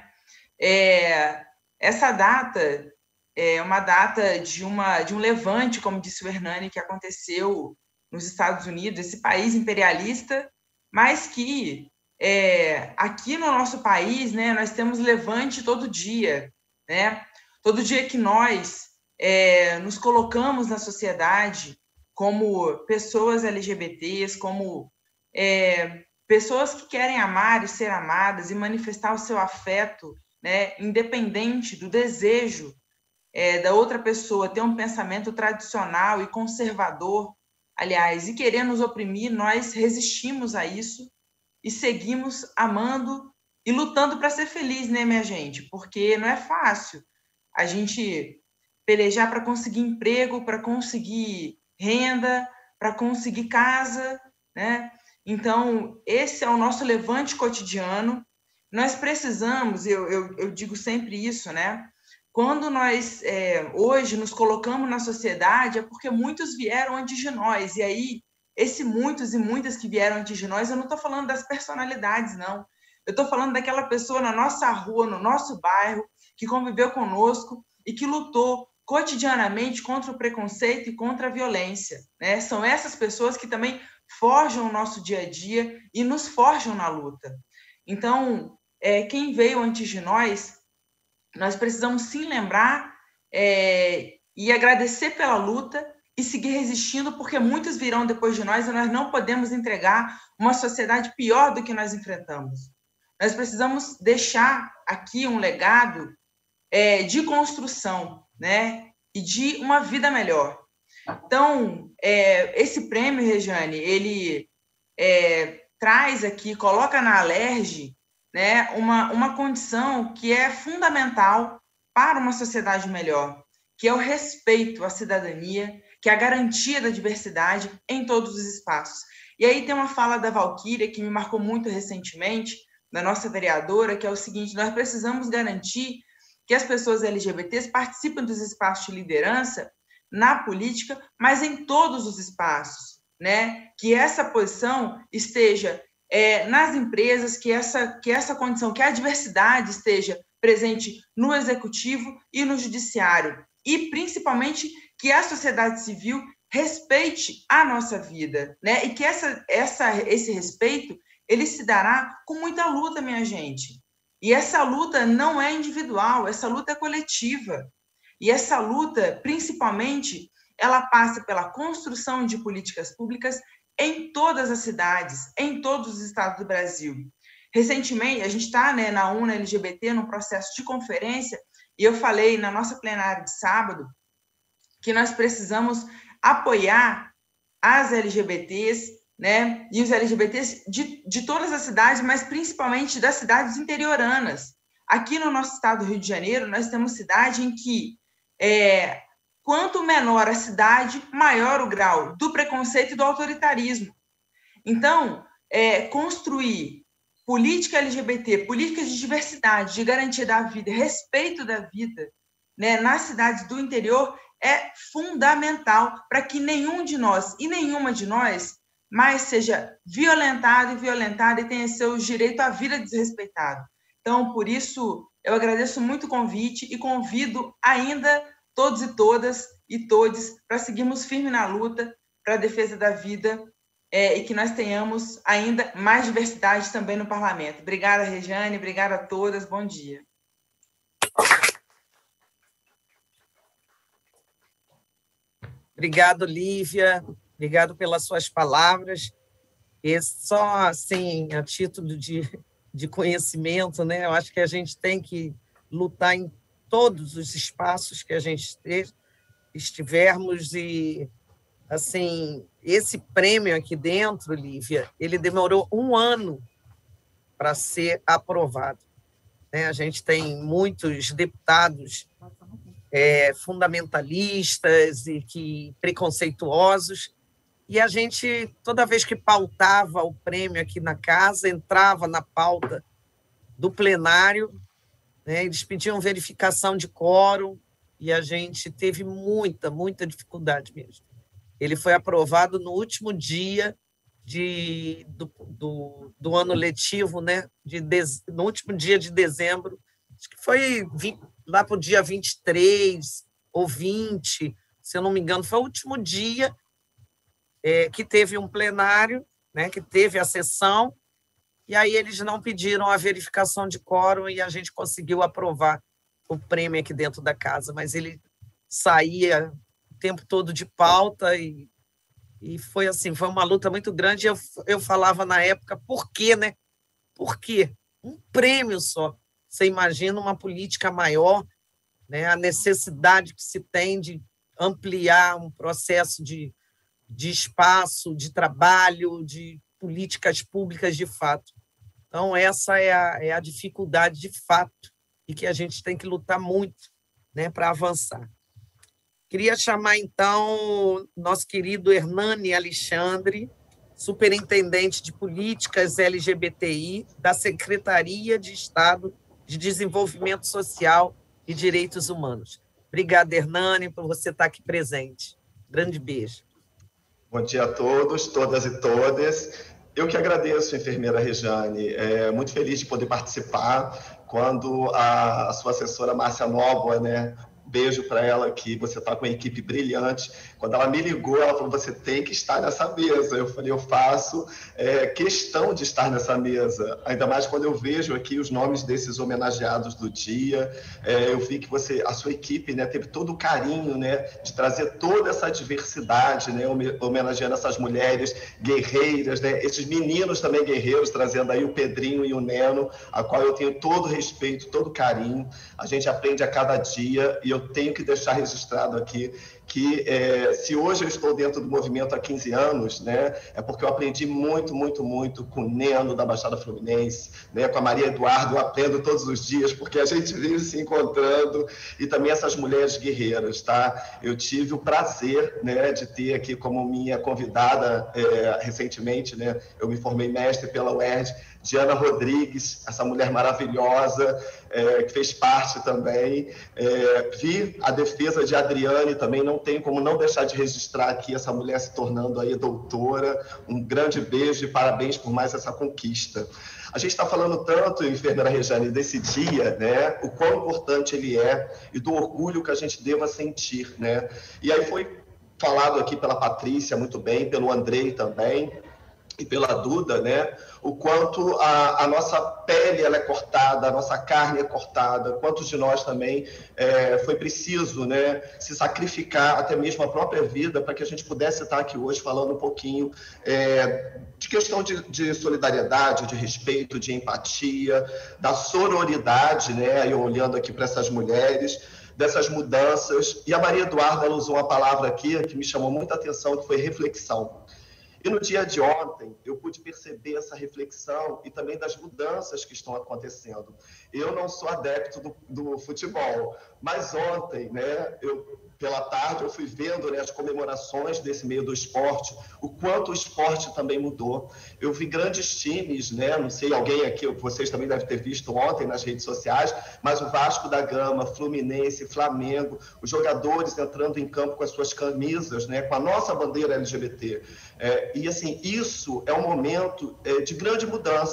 Essa data é uma data de um levante, como disse o Hernani, que aconteceu nos Estados Unidos, esse país imperialista, mas que aqui no nosso país, né, nós temos levante todo dia, né? Todo dia que nós nos colocamos na sociedade como pessoas LGBTs, como pessoas que querem amar e ser amadas e manifestar o seu afeto, né, independente do desejo da outra pessoa ter um pensamento tradicional e conservador, aliás, e querer nos oprimir, nós resistimos a isso e seguimos amando e lutando para ser feliz, né, minha gente? Porque não é fácil a gente pelejar para conseguir emprego, para conseguir renda, para conseguir casa, né? Então, esse é o nosso levante cotidiano. Nós precisamos, eu digo sempre isso, né? Quando nós, hoje, nos colocamos na sociedade, é porque muitos vieram antes de nós. E aí, esse muitos e muitas que vieram antes de nós, eu não estou falando das personalidades, não. Eu estou falando daquela pessoa na nossa rua, no nosso bairro, que conviveu conosco e que lutou cotidianamente contra o preconceito e contra a violência, né? São essas pessoas que também forjam o nosso dia a dia e nos forjam na luta. Então, quem veio antes de nós precisamos sim lembrar e agradecer pela luta e seguir resistindo, porque muitos virão depois de nós e nós não podemos entregar uma sociedade pior do que nós enfrentamos. Nós precisamos deixar aqui um legado de construção, né? E de uma vida melhor. Então, esse prêmio, Rejane, ele traz aqui, coloca na Alerj, né, uma condição que é fundamental para uma sociedade melhor, que é o respeito à cidadania, que é a garantia da diversidade em todos os espaços. E aí tem uma fala da Valquíria que me marcou muito recentemente, da nossa vereadora, que é o seguinte: nós precisamos garantir que as pessoas LGBTs participem dos espaços de liderança na política, mas em todos os espaços, né? Que essa posição esteja nas empresas, que essa condição, que a diversidade esteja presente no executivo e no judiciário, e principalmente que a sociedade civil respeite a nossa vida, né? E que esse respeito ele se dará com muita luta, minha gente. E essa luta não é individual, essa luta é coletiva. E essa luta, principalmente, ela passa pela construção de políticas públicas em todas as cidades, em todos os estados do Brasil. Recentemente, a gente está, né, na UNA LGBT, num processo de conferência, e eu falei na nossa plenária de sábado que nós precisamos apoiar as LGBTs, né, e os LGBTs de todas as cidades, mas principalmente das cidades interioranas. Aqui no nosso estado do Rio de Janeiro, nós temos cidade em que quanto menor a cidade, maior o grau do preconceito e do autoritarismo. Então, construir política LGBT, políticas de diversidade, de garantia da vida, respeito da vida, né, nas cidades do interior é fundamental para que nenhum de nós e nenhuma de nós mais seja violentado e violentada e tenha seu direito à vida desrespeitado. Então, por isso, eu agradeço muito o convite e convido ainda todos e todas e todes para seguirmos firme na luta para a defesa da vida e que nós tenhamos ainda mais diversidade também no parlamento. Obrigada, Rejane, obrigada a todas, bom dia. Obrigado, Lívia. Obrigado pelas suas palavras. E só assim, a título de conhecimento, né? Eu acho que a gente tem que lutar em todos os espaços que a gente estivermos e assim, esse prêmio aqui dentro, Lívia, ele demorou 1 ano para ser aprovado. Né? A gente tem muitos deputados fundamentalistas e preconceituosos, e a gente, toda vez que pautava o prêmio aqui na casa, entrava na pauta do plenário, né? Eles pediam verificação de quórum, e a gente teve muita dificuldade mesmo. Ele foi aprovado no último dia do ano letivo, né? No último dia de dezembro, acho que foi lá para o dia 23 ou 20, se eu não me engano, foi o último dia que teve um plenário, né? Que teve a sessão, e aí eles não pediram a verificação de quórum e a gente conseguiu aprovar o prêmio aqui dentro da casa, mas ele saía o tempo todo de pauta e foi assim, foi uma luta muito grande. Eu falava na época, por quê, né? Por quê? Um prêmio só. Você imagina uma política maior, né? A necessidade que se tem de ampliar um processo de espaço, de trabalho, de políticas públicas de fato. Então, essa é a dificuldade de fato e que a gente tem que lutar muito, né, para avançar. Queria chamar, então, nosso querido Hernani Alexandre, superintendente de políticas LGBTI da Secretaria de Estado de Desenvolvimento Social e Direitos Humanos. Obrigada, Hernani, por você estar aqui presente. Grande beijo. Bom dia a todos, todas e todas. Eu que agradeço, enfermeira Rejane. Muito feliz de poder participar. Quando a sua assessora Márcia Nóvoa, né? Beijo para ela, que você está com uma equipe brilhante. Quando ela me ligou, ela falou, você tem que estar nessa mesa. Eu falei, eu faço questão de estar nessa mesa. Ainda mais quando eu vejo aqui os nomes desses homenageados do dia. Eu vi que a sua equipe, né, teve todo o carinho, né, de trazer toda essa diversidade, né, homenageando essas mulheres guerreiras, né, esses meninos também guerreiros, trazendo aí o Pedrinho e o Neno, a qual eu tenho todo o respeito, todo o carinho. A gente aprende a cada dia e eu tenho que deixar registrado aqui que se hoje eu estou dentro do movimento há 15 anos, né, é porque eu aprendi muito com o Neno da Baixada Fluminense, né, com a Maria Eduarda, eu aprendo todos os dias, porque a gente vive se encontrando, e também essas mulheres guerreiras, tá? Eu tive o prazer, né, de ter aqui como minha convidada recentemente, né, eu me formei mestre pela UERJ, Diana Rodrigues, essa mulher maravilhosa, que fez parte também. Vi a defesa de Adriane também, não tem como não deixar de registrar aqui essa mulher se tornando aí doutora. Um grande beijo e parabéns por mais essa conquista. A gente está falando tanto, enfermeira Rejane, desse dia, né, o quão importante ele é e do orgulho que a gente deva sentir, né? E aí foi falado aqui pela Patrícia muito bem, pelo Andrei também, e pela Duda, né, o quanto a nossa pele ela é cortada, a nossa carne é cortada, quantos de nós também foi preciso, né, se sacrificar até mesmo a própria vida para que a gente pudesse estar aqui hoje falando um pouquinho de questão de solidariedade, de respeito, de empatia, da sororidade, né, eu olhando aqui para essas mulheres, dessas mudanças. E a Maria Eduarda ela usou uma palavra aqui que me chamou muita atenção, que foi reflexão. E no dia de ontem, eu pude perceber essa reflexão e também das mudanças que estão acontecendo. Eu não sou adepto do futebol, mas ontem, né, pela tarde, eu fui vendo, né, as comemorações desse meio do esporte, o quanto o esporte também mudou. Eu vi grandes times, né, não sei, alguém aqui, vocês também devem ter visto ontem nas redes sociais, mas o Vasco da Gama, Fluminense, Flamengo, os jogadores entrando em campo com as suas camisas, né, com a nossa bandeira LGBT. E, assim, isso é um momento de grande mudança.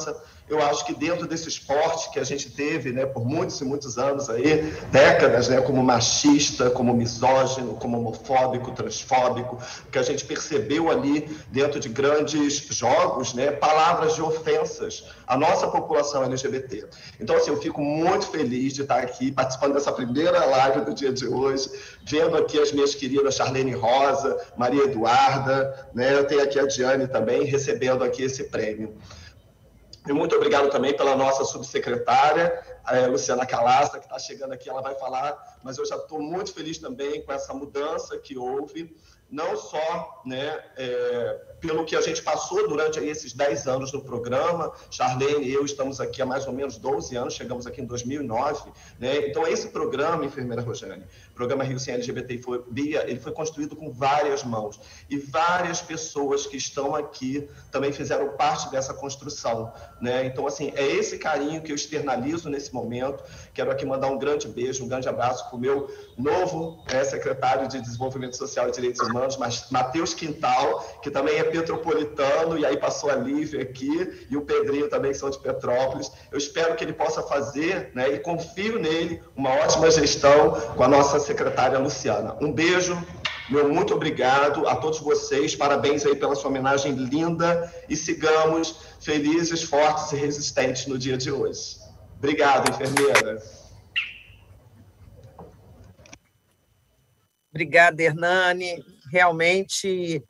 eu acho que dentro desse esporte que a gente teve, né, por muitos e muitos anos aí, décadas, né, como machista, como misógino, como homofóbico, transfóbico, que a gente percebeu ali dentro de grandes jogos, né, palavras de ofensas à nossa população LGBT. Então, assim, eu fico muito feliz de estar aqui participando dessa primeira live do dia de hoje, vendo aqui as minhas queridas Charlene Rosa, Maria Eduarda, né, eu tenho aqui a Diane também, recebendo aqui esse prêmio. E muito obrigado também pela nossa subsecretária, a Luciana Calasta, que está chegando aqui, ela vai falar, mas eu já estou muito feliz também com essa mudança que houve, não só, né, pelo que a gente passou durante aí esses 10 anos no programa. Charlene e eu estamos aqui há mais ou menos 12 anos, chegamos aqui em 2009, né? Então, esse programa, enfermeira Rojane, programa Rio Sem LGBT e Fobia, ele foi construído com várias mãos, e várias pessoas que estão aqui também fizeram parte dessa construção, né? Então, assim, é esse carinho que eu externalizo nesse momento. Quero aqui mandar um grande beijo, um grande abraço para o meu novo secretário de Desenvolvimento Social e Direitos Humanos, Matheus Quintal, que também é petropolitano, e aí passou a Lívia aqui, e o Pedrinho também, que são de Petrópolis. Eu espero que ele possa fazer, né, e confio nele, uma ótima gestão com a nossa secretária Luciana. Um beijo, meu muito obrigado a todos vocês, parabéns aí pela sua homenagem linda, e sigamos felizes, fortes e resistentes no dia de hoje. Obrigado, enfermeira. Obrigada, Hernani. Realmente,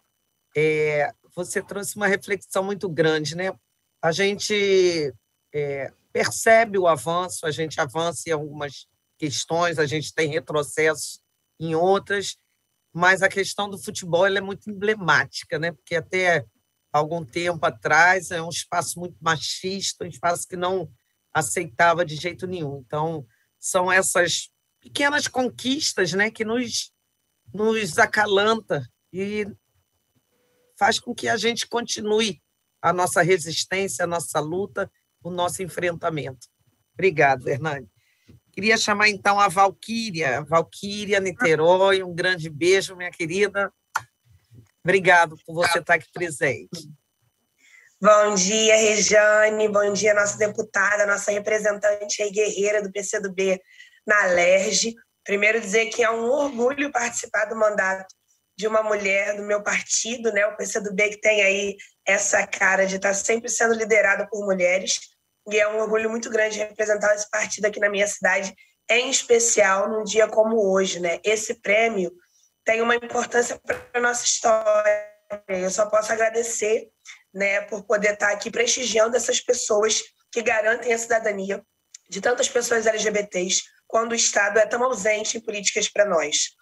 você trouxe uma reflexão muito grande, né? A gente percebe o avanço, a gente avança em algumas questões, a gente tem retrocessos em outras, mas a questão do futebol ela é muito emblemática, né? Porque até algum tempo atrás é um espaço muito machista, um espaço que não aceitava de jeito nenhum. Então, são essas pequenas conquistas, né, que nos acalanta e faz com que a gente continue a nossa resistência, a nossa luta, o nosso enfrentamento. Obrigado, Hernani. Queria chamar, então, a Valquíria Niterói. Um grande beijo, minha querida. Obrigado por você estar aqui presente. Bom dia, Rejane. Bom dia, nossa deputada, nossa representante aí, guerreira do PCdoB na Alerj. Primeiro dizer que é um orgulho participar do mandato de uma mulher do meu partido, né? O PCdoB, que tem aí essa cara de estar sempre sendo liderado por mulheres, e é um orgulho muito grande representar esse partido aqui na minha cidade, em especial num dia como hoje, né? Esse prêmio tem uma importância para a nossa história. Eu só posso agradecer, né, por poder estar aqui prestigiando essas pessoas que garantem a cidadania de tantas pessoas LGBTs, quando o Estado é tão ausente em políticas para nós.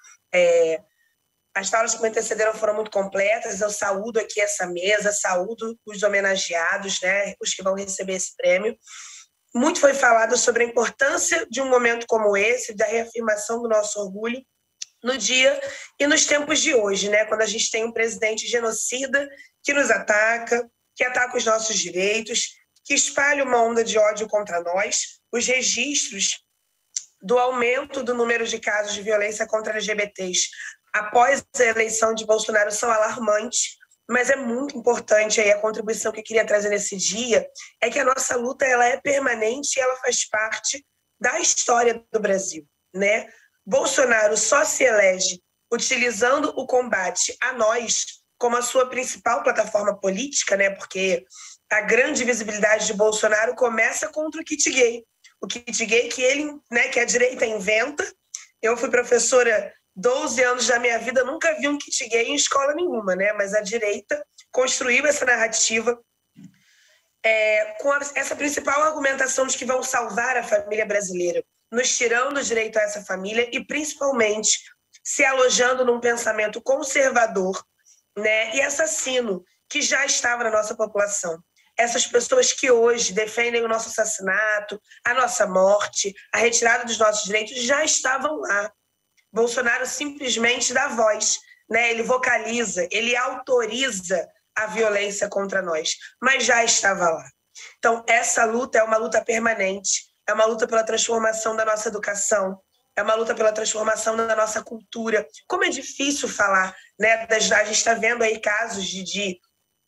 As falas que me antecederam foram muito completas, eu saúdo aqui essa mesa, saúdo os homenageados, né, os que vão receber esse prêmio. Muito foi falado sobre a importância de um momento como esse, da reafirmação do nosso orgulho no dia e nos tempos de hoje, né, quando a gente tem um presidente genocida que nos ataca, que ataca os nossos direitos, que espalha uma onda de ódio contra nós. Os registros do aumento do número de casos de violência contra LGBTs após a eleição de Bolsonaro são alarmantes, mas é muito importante aí a contribuição que eu queria trazer nesse dia, é que a nossa luta ela é permanente e ela faz parte da história do Brasil, né? Bolsonaro só se elege utilizando o combate a nós como a sua principal plataforma política, né? Porque a grande visibilidade de Bolsonaro começa contra o kit gay. O kit gay que ele, né, que a direita inventa. Eu fui professora 12 anos da minha vida, nunca vi um kit gay em escola nenhuma, né? Mas a direita construiu essa narrativa com essa principal argumentação de que vão salvar a família brasileira, nos tirando o direito a essa família e, principalmente, se alojando num pensamento conservador, né, e assassino que já estava na nossa população. Essas pessoas que hoje defendem o nosso assassinato, a nossa morte, a retirada dos nossos direitos, já estavam lá. Bolsonaro simplesmente dá voz, né? Ele vocaliza, ele autoriza a violência contra nós, mas já estava lá. Então, essa luta é uma luta permanente, é uma luta pela transformação da nossa educação, é uma luta pela transformação da nossa cultura. Como é difícil falar, né? A gente está vendo aí casos de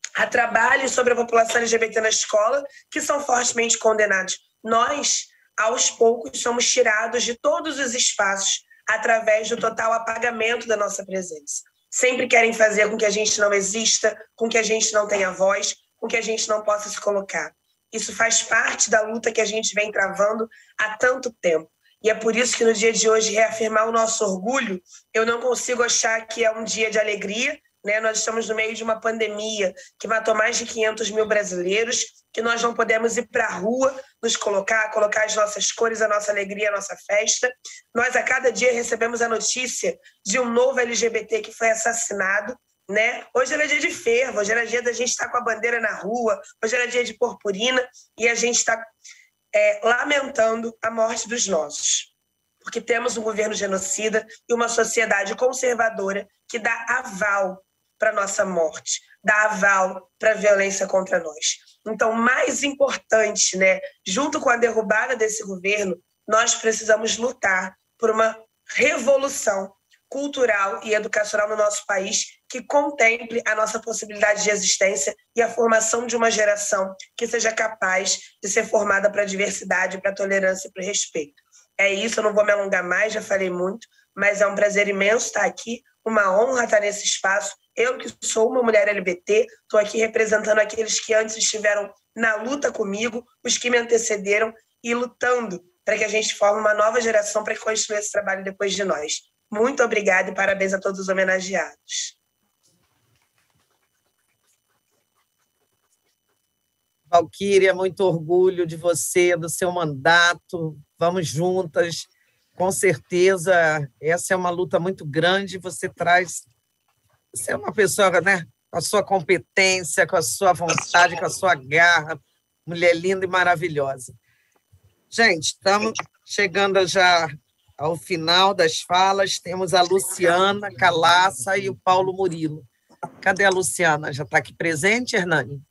a trabalhos sobre a população LGBT na escola, que são fortemente condenados. Nós, aos poucos, somos tirados de todos os espaços através do total apagamento da nossa presença. Sempre querem fazer com que a gente não exista, com que a gente não tenha voz, com que a gente não possa se colocar. Isso faz parte da luta que a gente vem travando há tanto tempo. E é por isso que no dia de hoje, reafirmar o nosso orgulho, eu não consigo achar que é um dia de alegria, né? Nós estamos no meio de uma pandemia que matou mais de 500 mil brasileiros, que nós não podemos ir para a rua, nos colocar as nossas cores, a nossa alegria, a nossa festa. Nós, a cada dia, recebemos a notícia de um novo LGBT que foi assassinado, né? Hoje era dia de fervo, hoje era dia da gente estar com a bandeira na rua, hoje era dia de purpurina, e a gente está lamentando a morte dos nossos. Porque temos um governo genocida e uma sociedade conservadora que dá aval para a nossa morte, dá aval para a violência contra nós. Então, mais importante, né, junto com a derrubada desse governo, nós precisamos lutar por uma revolução cultural e educacional no nosso país que contemple a nossa possibilidade de existência e a formação de uma geração que seja capaz de ser formada para a diversidade, para a tolerância e para o respeito. É isso, eu não vou me alongar mais, já falei muito, mas é um prazer imenso estar aqui, uma honra estar nesse espaço. Eu, que sou uma mulher LGBT, estou aqui representando aqueles que antes estiveram na luta comigo, os que me antecederam e lutando para que a gente forme uma nova geração para que continue esse trabalho depois de nós. Muito obrigada e parabéns a todos os homenageados. Valquíria, muito orgulho de você, do seu mandato. Vamos juntas. Com certeza, essa é uma luta muito grande. Você é uma pessoa, né, com a sua competência, com a sua vontade, com a sua garra, mulher linda e maravilhosa. Gente, estamos chegando já ao final das falas. Temos a Luciana Calaça e o Paulo Murilo. Cadê a Luciana? Já está aqui presente, Hernani?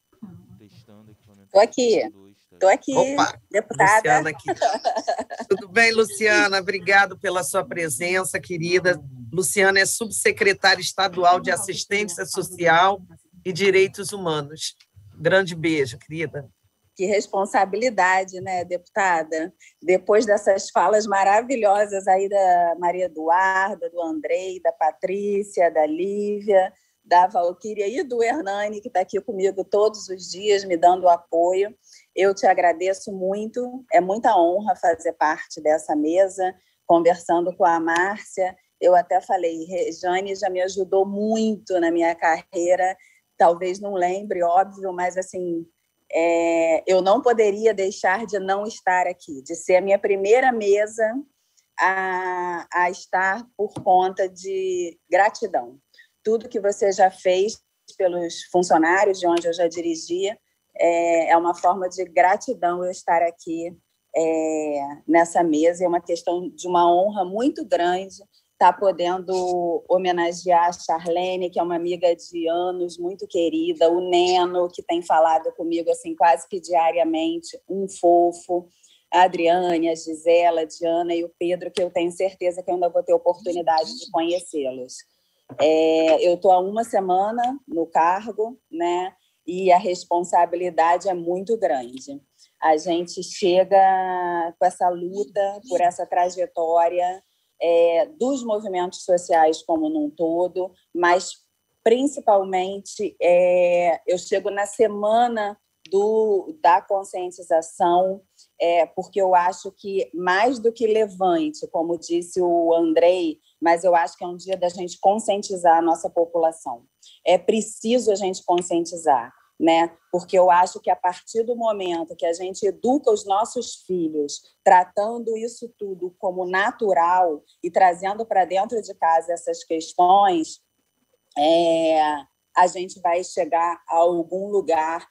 Estou aqui, Opa, deputada. Luciana aqui. Tudo bem, Luciana? Obrigado pela sua presença, querida. Luciana é subsecretária estadual de Assistência Social e Direitos Humanos. Grande beijo, querida. Que responsabilidade, né, deputada? Depois dessas falas maravilhosas aí da Maria Eduarda, do Andrei, da Patrícia, da Lívia, da Valquíria e do Hernani, que está aqui comigo todos os dias, me dando apoio. Eu te agradeço muito, é muita honra fazer parte dessa mesa, conversando com a Márcia. Eu até falei, Rejane já me ajudou muito na minha carreira, talvez não lembre, óbvio, mas assim, eu não poderia deixar de não estar aqui, de ser a minha primeira mesa a estar por conta de gratidão. Tudo que você já fez pelos funcionários de onde eu já dirigia é uma forma de gratidão eu estar aqui nessa mesa. É uma questão de uma honra muito grande estar podendo homenagear a Charlene, que é uma amiga de anos, muito querida, o Neno, que tem falado comigo assim, quase que diariamente, um fofo, a Adriane, a Gisela, a Diana e o Pedro, que eu tenho certeza que eu ainda vou ter oportunidade de conhecê-los. Eu estou há uma semana no cargo, né? E a responsabilidade é muito grande. A gente chega com essa luta, por essa trajetória dos movimentos sociais como num todo, mas principalmente eu chego na semana da conscientização, porque eu acho que, mais do que levante, como disse o Andrei, mas eu acho que é um dia da gente conscientizar a nossa população. É preciso a gente conscientizar, né? Porque eu acho que a partir do momento que a gente educa os nossos filhos, tratando isso tudo como natural e trazendo para dentro de casa essas questões, a gente vai chegar a algum lugar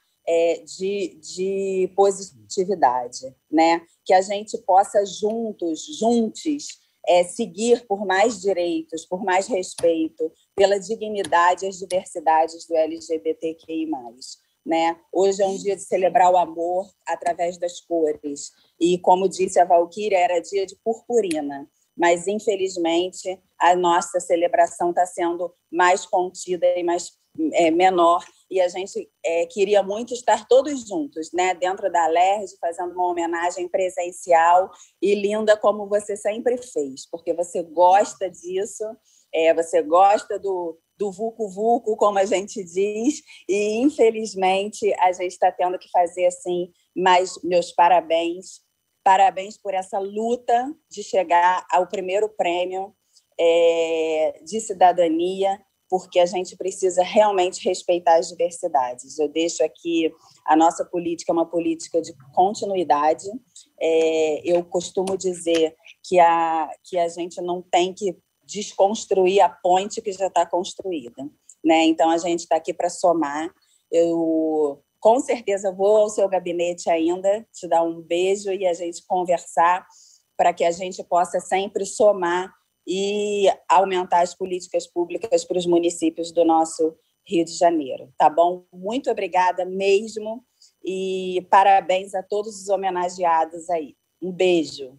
de positividade, né? Que a gente possa juntos, seguir por mais direitos, por mais respeito, pela dignidade e as diversidades do LGBTQI+. Né? Hoje é um dia de celebrar o amor através das cores. E, como disse a Valquíria, era dia de purpurina. Mas, infelizmente, a nossa celebração está sendo mais contida e menor, e a gente queria muito estar todos juntos, né, dentro da LERJ, fazendo uma homenagem presencial e linda como você sempre fez, porque você gosta disso, você gosta do vucu-vucu, como a gente diz, e, infelizmente, a gente está tendo que fazer assim, mas meus parabéns. Parabéns por essa luta de chegar ao primeiro prêmio de cidadania, porque a gente precisa realmente respeitar as diversidades. Eu deixo aqui, a nossa política é uma política de continuidade. Eu costumo dizer que a gente não tem que desconstruir a ponte que já está construída, né? Então, a gente está aqui para somar. Eu, com certeza, vou ao seu gabinete ainda, te dar um beijo e a gente conversar para que a gente possa sempre somar e aumentar as políticas públicas para os municípios do nosso Rio de Janeiro, tá bom? Muito obrigada mesmo e parabéns a todos os homenageados aí. Um beijo.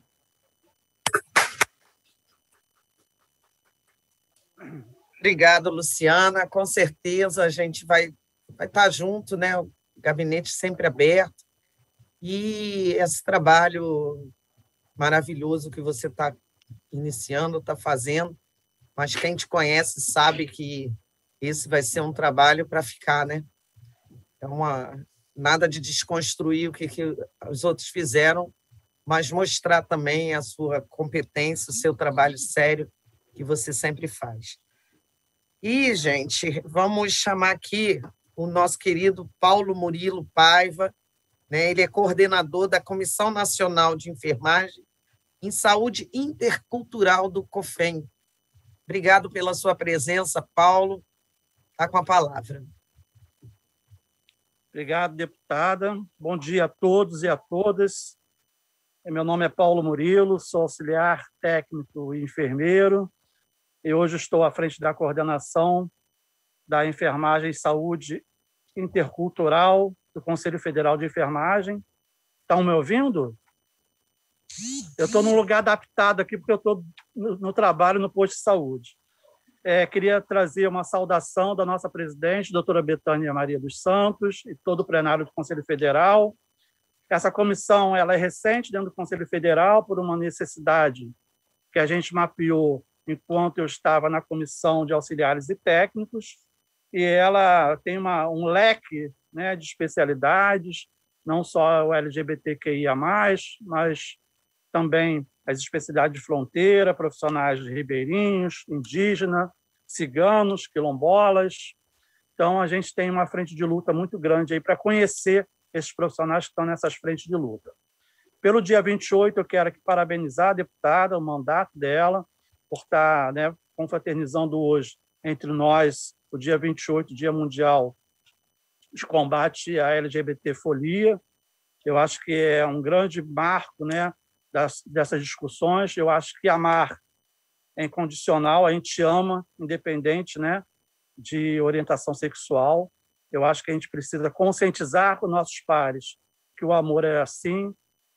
Obrigada, Luciana. Com certeza a gente vai estar junto, né? O gabinete sempre aberto. E esse trabalho maravilhoso que você está iniciando, está fazendo, mas quem te conhece sabe que esse vai ser um trabalho para ficar, né? Nada de desconstruir o que os outros fizeram, mas mostrar também a sua competência, o seu trabalho sério que você sempre faz. E, gente, vamos chamar aqui o nosso querido Paulo Murilo Paiva, né? Ele é coordenador da Comissão Nacional de Enfermagem em Saúde Intercultural do COFEM. Obrigado pela sua presença, Paulo. Está com a palavra. Obrigado, deputada. Bom dia a todos e a todas. Meu nome é Paulo Murilo, sou auxiliar técnico e enfermeiro, e hoje estou à frente da coordenação da Enfermagem e Saúde Intercultural do Conselho Federal de Enfermagem. Estão me ouvindo? Eu estou num lugar adaptado aqui, porque eu estou no trabalho no posto de saúde. Queria trazer uma saudação da nossa presidente, doutora Betânia Maria dos Santos, e todo o plenário do Conselho Federal. Essa comissão ela é recente dentro do Conselho Federal por uma necessidade que a gente mapeou enquanto eu estava na comissão de auxiliares e técnicos, e ela tem um leque, né, de especialidades, não só o LGBTQIA+, mas também as especialidades de fronteira, profissionais ribeirinhos, indígenas, ciganos, quilombolas. Então, a gente tem uma frente de luta muito grande aí para conhecer esses profissionais que estão nessas frentes de luta. Pelo dia 28, eu quero aqui parabenizar a deputada, o mandato dela, por estar, né, confraternizando hoje entre nós o dia 28, Dia Mundial de Combate à LGBTfobia. Eu acho que é um grande marco, né, dessas discussões. Eu acho que amar é incondicional, a gente ama, independente, né, de orientação sexual. Eu acho que a gente precisa conscientizar os nossos pares que o amor é assim,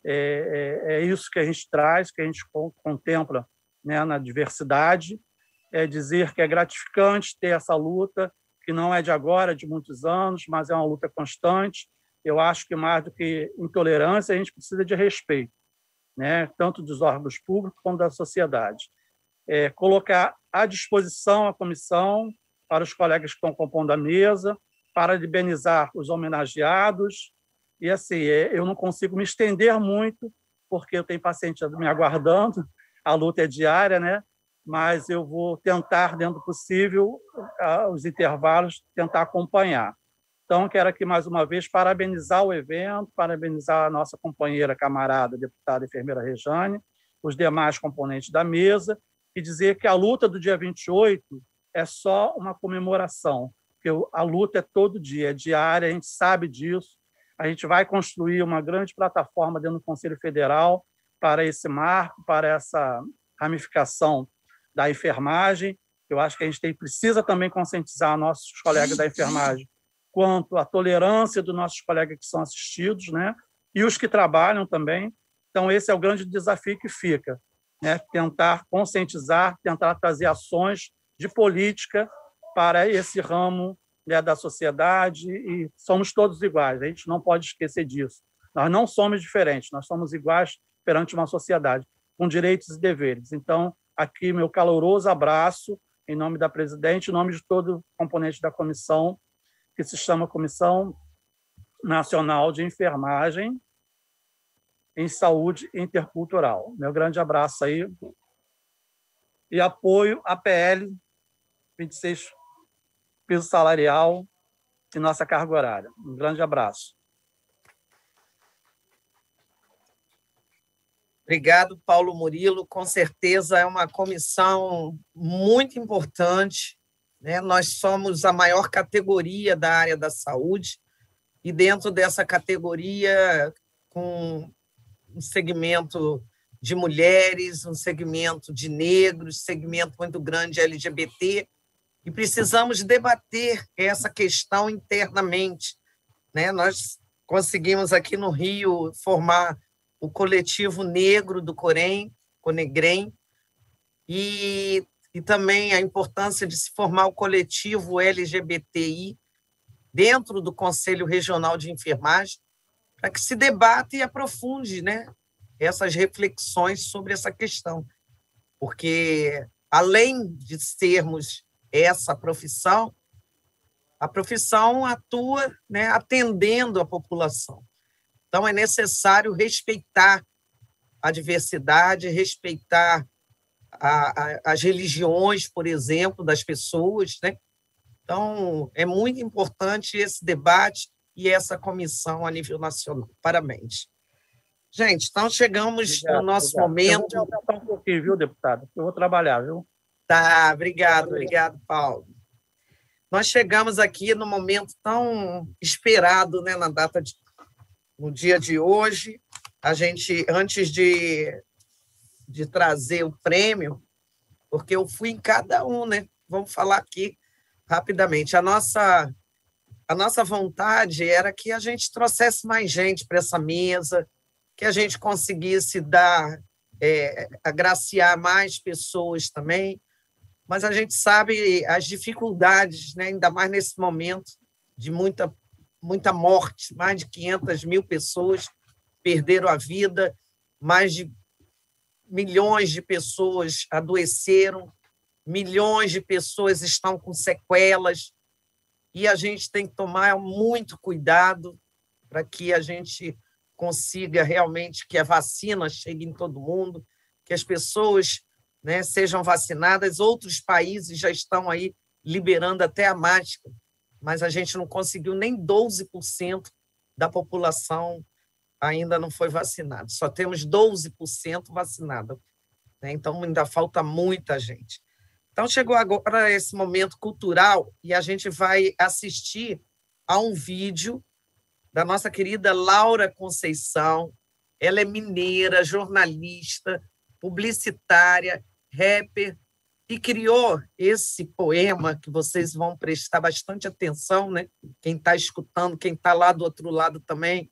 é isso que a gente traz, que a gente contempla, né, na diversidade, dizer que é gratificante ter essa luta, que não é de agora, é de muitos anos, mas é uma luta constante. Eu acho que mais do que intolerância, a gente precisa de respeito, né, tanto dos órgãos públicos como da sociedade. Colocar à disposição a comissão para os colegas que estão compondo a mesa, para parabenizar os homenageados. E, assim, eu não consigo me estender muito, porque eu tenho paciente me aguardando, a luta é diária, né? Mas eu vou tentar, dentro do possível, os intervalos, tentar acompanhar. Então, quero aqui, mais uma vez, parabenizar o evento, parabenizar a nossa companheira, camarada, deputada enfermeira Rejane, os demais componentes da mesa, e dizer que a luta do dia 28 é só uma comemoração, porque a luta é todo dia, é diária, a gente sabe disso. A gente vai construir uma grande plataforma dentro do Conselho Federal para esse marco, para essa ramificação da enfermagem. Eu acho que a gente precisa também conscientizar nossos colegas da enfermagem quanto à tolerância dos nossos colegas que são assistidos, né, e os que trabalham também. Então, esse é o grande desafio que fica, né, tentar conscientizar, tentar trazer ações de política para esse ramo né, da sociedade e somos todos iguais. A gente não pode esquecer disso. Nós não somos diferentes, nós somos iguais perante uma sociedade, com direitos e deveres. Então, aqui, meu caloroso abraço, em nome da presidente, em nome de todo o componente da comissão, que se chama Comissão Nacional de Enfermagem em Saúde Intercultural. Meu grande abraço aí. E apoio à PL 26, piso salarial e nossa carga horária. Um grande abraço. Obrigado, Paulo Murilo. Com certeza é uma comissão muito importante, né? Nós somos a maior categoria da área da saúde e dentro dessa categoria com um segmento de mulheres, um segmento de negros, segmento muito grande LGBT, e precisamos debater essa questão internamente, né? Nós conseguimos aqui no Rio formar o coletivo negro do Conegrem, e também a importância de se formar o coletivo LGBTI dentro do Conselho Regional de Enfermagem, para que se debata e aprofunde, né, essas reflexões sobre essa questão. Porque, além de sermos essa profissão, a profissão atua, né, atendendo a população. Então, é necessário respeitar a diversidade, respeitar as religiões, por exemplo, das pessoas, né? Então, é muito importante esse debate e essa comissão a nível nacional. Parabéns. Gente, então chegamos no nosso momento... Eu vou aumentar um pouquinho, viu, deputada? Eu vou trabalhar, viu? Tá, obrigado, Paulo. Nós chegamos aqui no momento tão esperado, né, no dia de hoje. A gente, antes de trazer o prêmio, porque eu fui em cada um, né? Vamos falar aqui rapidamente. A nossa vontade era que a gente trouxesse mais gente para essa mesa, que a gente conseguisse agraciar mais pessoas também, mas a gente sabe as dificuldades, né? Ainda mais nesse momento de muita morte, mais de 500 mil pessoas perderam a vida, mais de milhões de pessoas adoeceram, milhões de pessoas estão com sequelas, e a gente tem que tomar muito cuidado para que a gente consiga realmente que a vacina chegue em todo mundo, que as pessoas, né, sejam vacinadas. Outros países já estão aí liberando até a máscara, mas a gente não conseguiu nem 12% da população ainda não foi vacinada. Só temos 12% vacinada, né? Então, ainda falta muita gente. Então, chegou agora esse momento cultural e a gente vai assistir a um vídeo da nossa querida Laura Conceição. Ela é mineira, jornalista, publicitária, rapper, e criou esse poema que vocês vão prestar bastante atenção, né? Quem está escutando, quem está lá do outro lado também,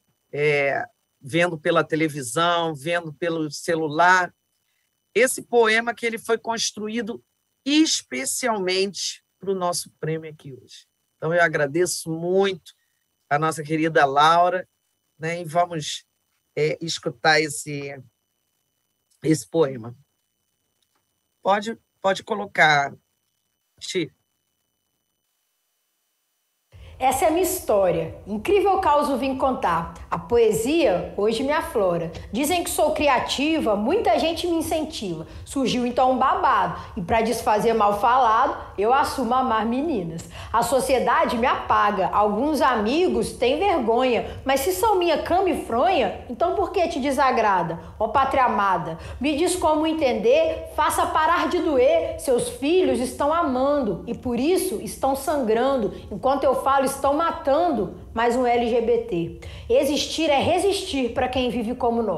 vendo pela televisão, vendo pelo celular. Esse poema que ele foi construído especialmente para o nosso prêmio aqui hoje. Então, eu agradeço muito a nossa querida Laura, né? E vamos escutar esse poema. Pode colocar, Chico. Essa é a minha história. Incrível caos vim contar. A poesia hoje me aflora. Dizem que sou criativa, muita gente me incentiva. Surgiu então um babado. E para desfazer mal falado, eu assumo amar meninas. A sociedade me apaga. Alguns amigos têm vergonha. Mas se são minha cama e fronha, então por que te desagrada? Ó pátria amada, me diz como entender, faça parar de doer. Seus filhos estão amando e por isso estão sangrando. Enquanto eu falo, estão matando mais um LGBT. Existir é resistir para quem vive como nós.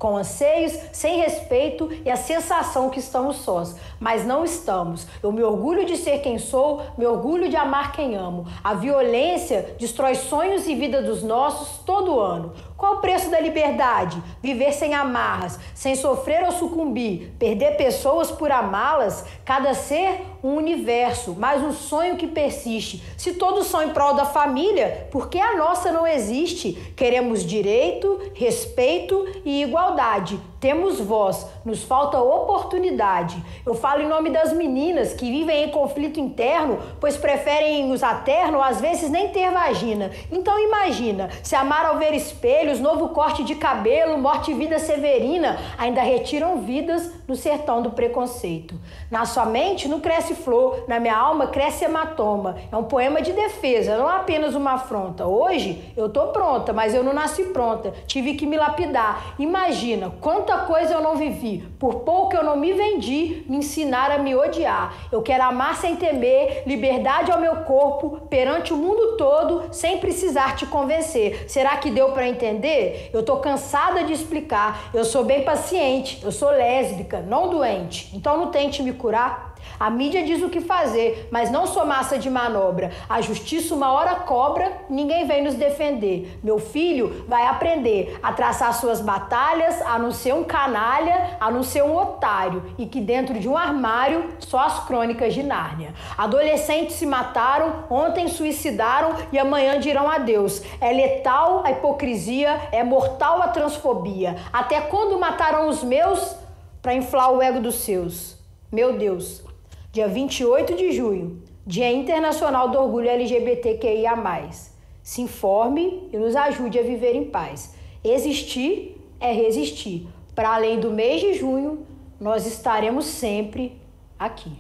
com anseios, sem respeito e a sensação que estamos sós. Mas não estamos. Eu me orgulho de ser quem sou, me orgulho de amar quem amo. A violência destrói sonhos e vida dos nossos todo ano. Qual o preço da liberdade? Viver sem amarras, sem sofrer ou sucumbir, perder pessoas por amá-las, cada ser um universo, mas um sonho que persiste. Se todos são em prol da família, por que a nossa não existe? Queremos direito, respeito e igualdade. Temos voz, nos falta oportunidade. Eu falo em nome das meninas que vivem em conflito interno, pois preferem usar terno ou às vezes nem ter vagina. Então imagina, se amar ao ver espelhos, novo corte de cabelo, morte e vida severina, ainda retiram vidas no sertão do preconceito. Na sua mente não cresce flor, na minha alma cresce hematoma. É um poema de defesa, não apenas uma afronta. Hoje eu tô pronta, mas eu não nasci pronta. Tive que me lapidar. Imagina quanta coisa eu não vivi. Por pouco eu não me vendi, me ensinaram a me odiar. Eu quero amar sem temer, liberdade ao meu corpo, perante o mundo todo, sem precisar te convencer. Será que deu pra entender? Eu tô cansada de explicar. Eu sou bem paciente, eu sou lésbica, não doente. Então não tente me curar. A mídia diz o que fazer, mas não sou massa de manobra. A justiça uma hora cobra, ninguém vem nos defender. Meu filho vai aprender a traçar suas batalhas, a não ser um canalha, a não ser um otário. E que dentro de um armário, só as crônicas de Nárnia. Adolescentes se mataram, ontem suicidaram e amanhã dirão adeus. É letal a hipocrisia, é mortal a transfobia. Até quando mataram os meus para inflar o ego dos seus? Meu Deus. Dia 28 de junho, Dia Internacional do Orgulho LGBTQIA+. Se informe e nos ajude a viver em paz. Existir é resistir. Para além do mês de junho, nós estaremos sempre aqui.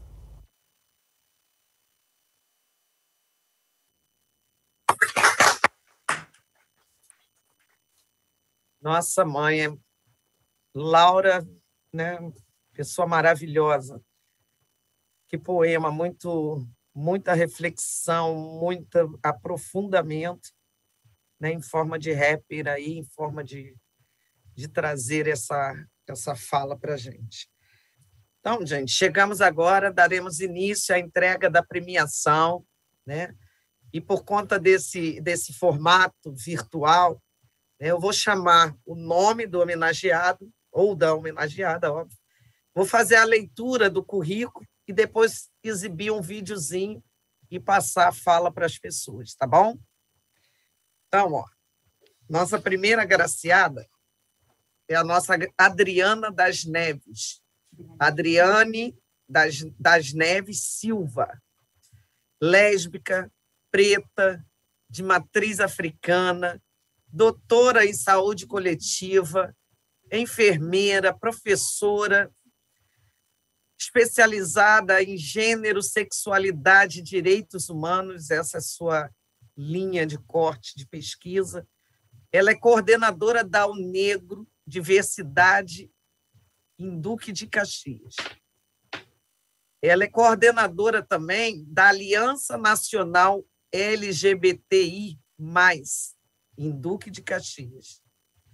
Nossa mãe, Laura, né? Pessoa maravilhosa. Que poema, muita reflexão, muito aprofundamento, né, em forma de rapper, aí, em forma de trazer essa fala para a gente. Então, gente, chegamos agora, daremos início à entrega da premiação, né? E por conta desse formato virtual, né, eu vou chamar o nome do homenageado, ou da homenageada, óbvio. Vou fazer a leitura do currículo e depois exibir um videozinho e passar a fala para as pessoas, tá bom? Então, ó, nossa primeira agraciada é a nossa Adriana das Neves. Adriane das Neves Silva. Lésbica, preta, de matriz africana, doutora em saúde coletiva, enfermeira, professora, especializada em gênero, sexualidade e direitos humanos, essa é a sua linha de corte de pesquisa. Ela é coordenadora da UNegro, Diversidade, em Duque de Caxias. Ela é coordenadora também da Aliança Nacional LGBTI+, em Duque de Caxias.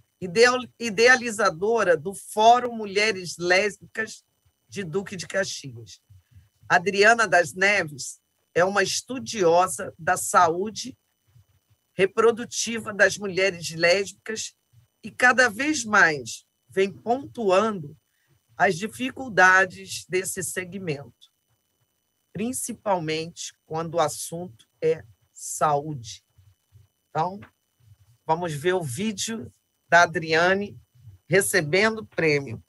Idealizadora do Fórum Mulheres Lésbicas de Duque de Caxias. Adriana das Neves é uma estudiosa da saúde reprodutiva das mulheres lésbicas e cada vez mais vem pontuando as dificuldades desse segmento, principalmente quando o assunto é saúde. Então, vamos ver o vídeo da Adriane recebendo o prêmio.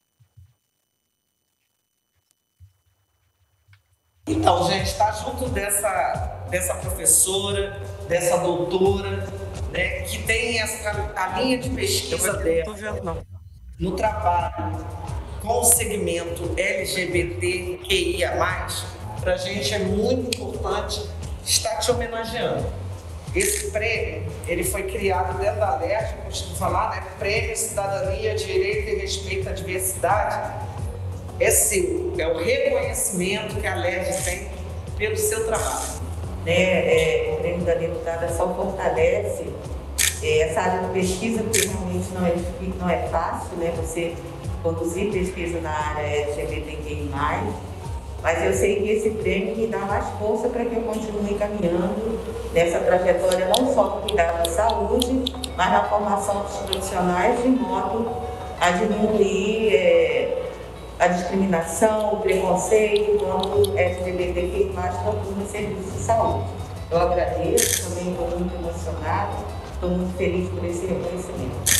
Então, gente, está junto dessa professora, dessa doutora, né, que tem a linha de pesquisa dela no trabalho com o segmento LGBTQIA+, para a gente é muito importante estar te homenageando. Esse prêmio ele foi criado dentro da LERJ, eu costumo falar, né? Prêmio Cidadania, Direito e Respeito à Diversidade. É seu, é o reconhecimento que a LERJ tem pelo seu trabalho. O prêmio da deputada só fortalece essa área de pesquisa, porque realmente não é fácil, né, você conduzir pesquisa na área LGBTQI+, mas eu sei que esse prêmio me dá mais força para que eu continue caminhando nessa trajetória, não só no cuidado da saúde, mas na formação dos profissionais, de modo a diminuir a discriminação, o preconceito quando LGBTQI+ procura serviço de saúde. Eu agradeço, também estou muito emocionada, estou muito feliz por esse reconhecimento.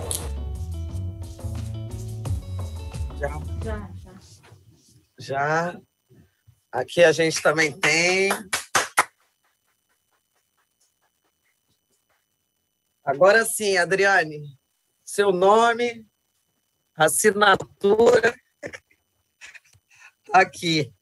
Obrigada. Já. Aqui a gente também tem. Agora sim, Adriane, seu nome, assinatura, aqui.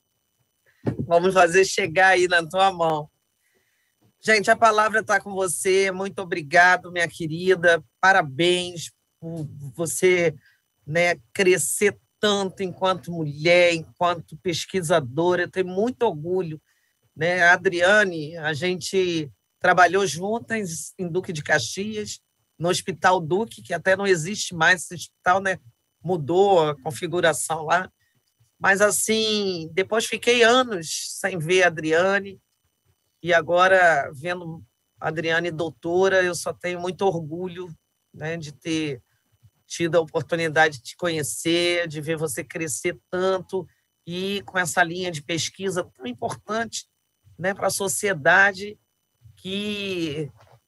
Vamos fazer chegar aí na tua mão. Gente, a palavra está com você. Muito obrigado, minha querida. Parabéns por você, né, crescer tanto enquanto mulher, enquanto pesquisadora. Eu tenho muito orgulho, né? A Adriane, a gente trabalhou juntas em Duque de Caxias, no Hospital Duque, que até não existe mais esse hospital, né? Mudou a configuração lá. Mas, assim, depois fiquei anos sem ver a Adriane, e agora, vendo a Adriane doutora, eu só tenho muito orgulho, né, de ter tido a oportunidade de te conhecer, de ver você crescer tanto e com essa linha de pesquisa tão importante, né, para a sociedade que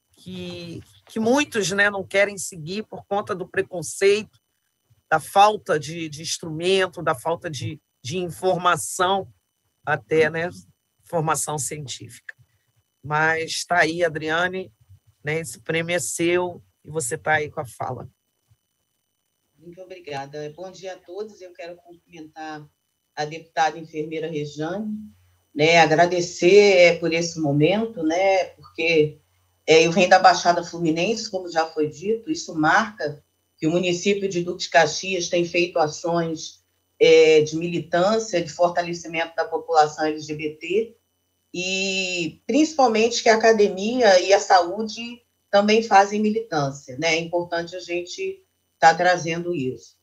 muitos, né, não querem seguir por conta do preconceito, da falta de instrumento, da falta de informação, até, né, formação científica. Mas está aí, Adriane, né, esse prêmio é seu e você está aí com a fala. Muito obrigada. Bom dia a todos. Eu quero cumprimentar a deputada enfermeira Rejane, né, agradecer por esse momento, né, porque eu venho da Baixada Fluminense, como já foi dito, isso marca que o município de Duque de Caxias tem feito ações de militância, de fortalecimento da população LGBT, e principalmente que a academia e a saúde também fazem militância, né? É importante a gente estar trazendo isso.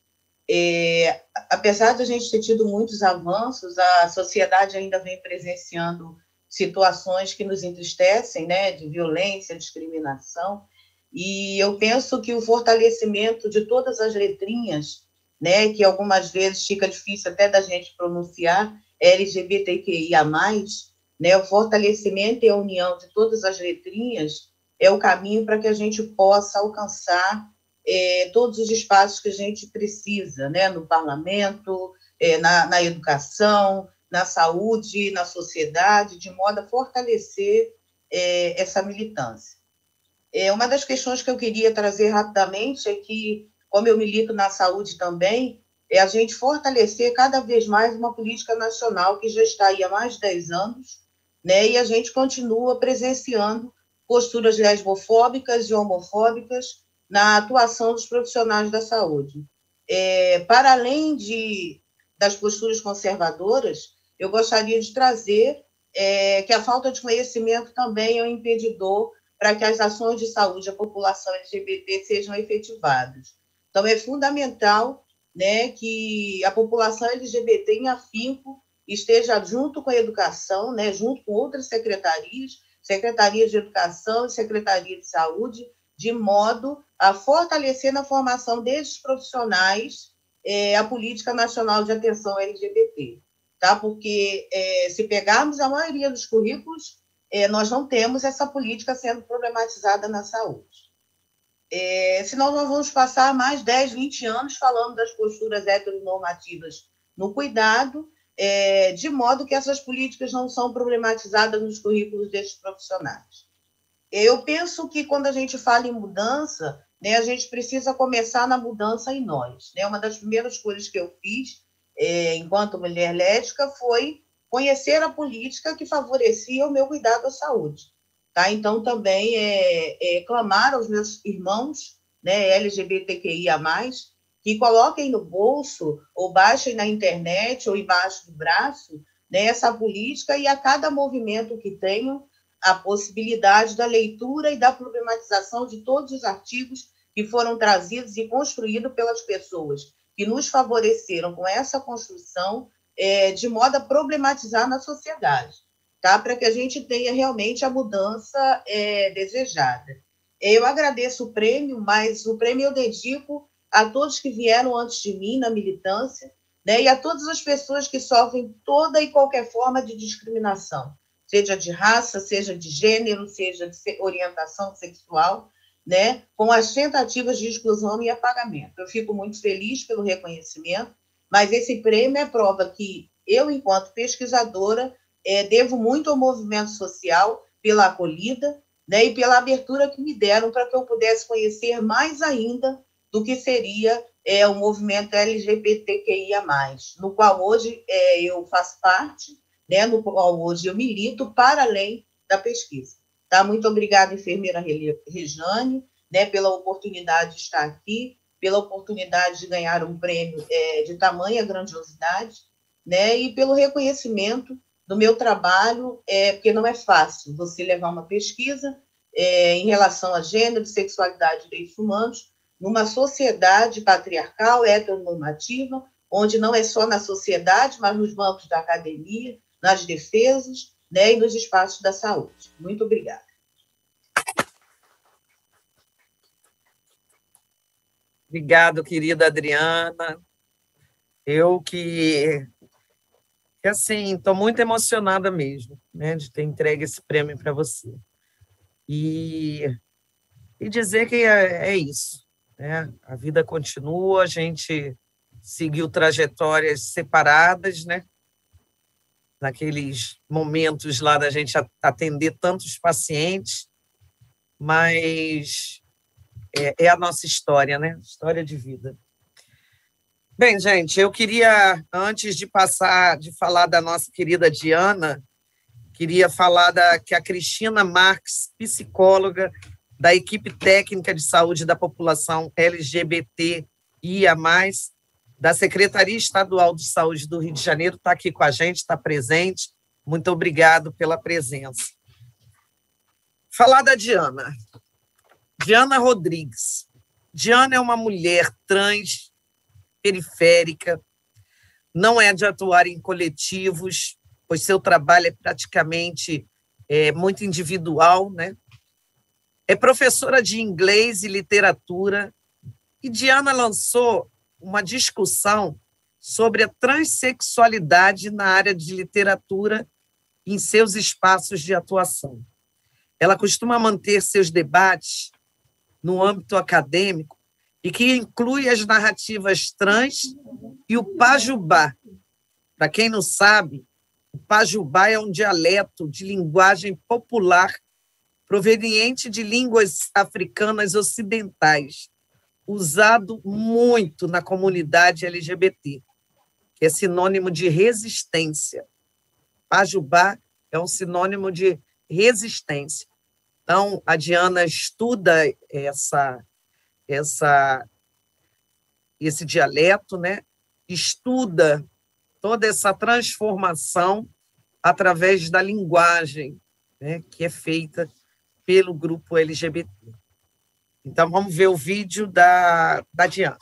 Apesar de a gente ter tido muitos avanços, a sociedade ainda vem presenciando situações que nos entristecem, né? De violência, discriminação, e eu penso que o fortalecimento de todas as letrinhas, né, que algumas vezes fica difícil até da gente pronunciar, LGBTQIA+, né, o fortalecimento e a união de todas as letrinhas é o caminho para que a gente possa alcançar todos os espaços que a gente precisa, né, no parlamento, na educação, na saúde, na sociedade, de modo a fortalecer essa militância. Uma das questões que eu queria trazer rapidamente é que, como eu milito na saúde também, é a gente fortalecer cada vez mais uma política nacional que já está aí há mais de 10 anos, né, e a gente continua presenciando posturas lesbofóbicas e homofóbicas na atuação dos profissionais da saúde. Para além das posturas conservadoras, eu gostaria de trazer que a falta de conhecimento também é um impedidor para que as ações de saúde da população LGBT sejam efetivadas. Então, é fundamental, né, que a população LGBT em afinco esteja junto com a educação, né, junto com outras secretarias de educação e secretaria de saúde, de modo a fortalecer na formação desses profissionais a política nacional de atenção LGBT. Tá? Porque, se pegarmos a maioria dos currículos, nós não temos essa política sendo problematizada na saúde. Senão nós vamos passar mais 10, 20 anos falando das posturas heteronormativas no cuidado, de modo que essas políticas não são problematizadas nos currículos desses profissionais. Eu penso que quando a gente fala em mudança, né, a gente precisa começar na mudança em nós. Né? Uma das primeiras coisas que eu fiz, enquanto mulher lésbica, foi conhecer a política que favorecia o meu cuidado à saúde. Tá? Então, também clamar aos meus irmãos, né, LGBTQIA+, que coloquem no bolso, ou baixem na internet, ou embaixo do braço, né, essa política, e a cada movimento que tenham, a possibilidade da leitura e da problematização de todos os artigos que foram trazidos e construídos pelas pessoas que nos favoreceram com essa construção, de modo a problematizar na sociedade, tá? Para que a gente tenha realmente a mudança desejada. Eu agradeço o prêmio, mas o prêmio eu dedico a todos que vieram antes de mim na militância, né, e a todas as pessoas que sofrem toda e qualquer forma de discriminação, seja de raça, seja de gênero, seja de orientação sexual, né, com as tentativas de exclusão e apagamento. Eu fico muito feliz pelo reconhecimento, mas esse prêmio é prova que eu, enquanto pesquisadora, devo muito ao movimento social pela acolhida, né, e pela abertura que me deram para que eu pudesse conhecer mais ainda do que seria o movimento LGBTQIA+, no qual hoje eu faço parte, né, no qual hoje eu milito para além da pesquisa. Tá? Muito obrigada, enfermeira Rejane, né, pela oportunidade de estar aqui, pela oportunidade de ganhar um prêmio de tamanha grandiosidade, né, e pelo reconhecimento do meu trabalho, porque não é fácil você levar uma pesquisa em relação a gênero, sexualidade e direitos humanos numa sociedade patriarcal, heteronormativa, onde não é só na sociedade, mas nos bancos da academia, nas defesas, né, e nos espaços da saúde. Muito obrigada. Obrigado, querida Adriana. Eu que assim, estou muito emocionada mesmo, né, de ter entregue esse prêmio para você. E dizer que é isso, né? A vida continua, a gente seguiu trajetórias separadas, né? Naqueles momentos lá da gente atender tantos pacientes, mas é a nossa história, né? História de vida. Bem, gente, eu queria, antes de falar da nossa querida Diana, queria falar que a Cristina Marques, psicóloga da equipe técnica de saúde da população LGBTIA+, da Secretaria Estadual de Saúde do Rio de Janeiro, está aqui com a gente, está presente. Muito obrigado pela presença. Falar da Diana. Diana Rodrigues. Diana é uma mulher trans, periférica, não é de atuar em coletivos, pois seu trabalho é praticamente muito individual, né? É professora de inglês e literatura, e Diana lançou uma discussão sobre a transexualidade na área de literatura em seus espaços de atuação. Ela costuma manter seus debates no âmbito acadêmico e que inclui as narrativas trans e o pajubá. Para quem não sabe, o pajubá é um dialeto de linguagem popular proveniente de línguas africanas ocidentais, usado muito na comunidade LGBT, que é sinônimo de resistência. Pajubá é um sinônimo de resistência. Então, a Diana estuda esse dialeto, né? Estuda toda essa transformação através da linguagem, né, que é feita pelo grupo LGBT. Então, vamos ver o vídeo da Diana.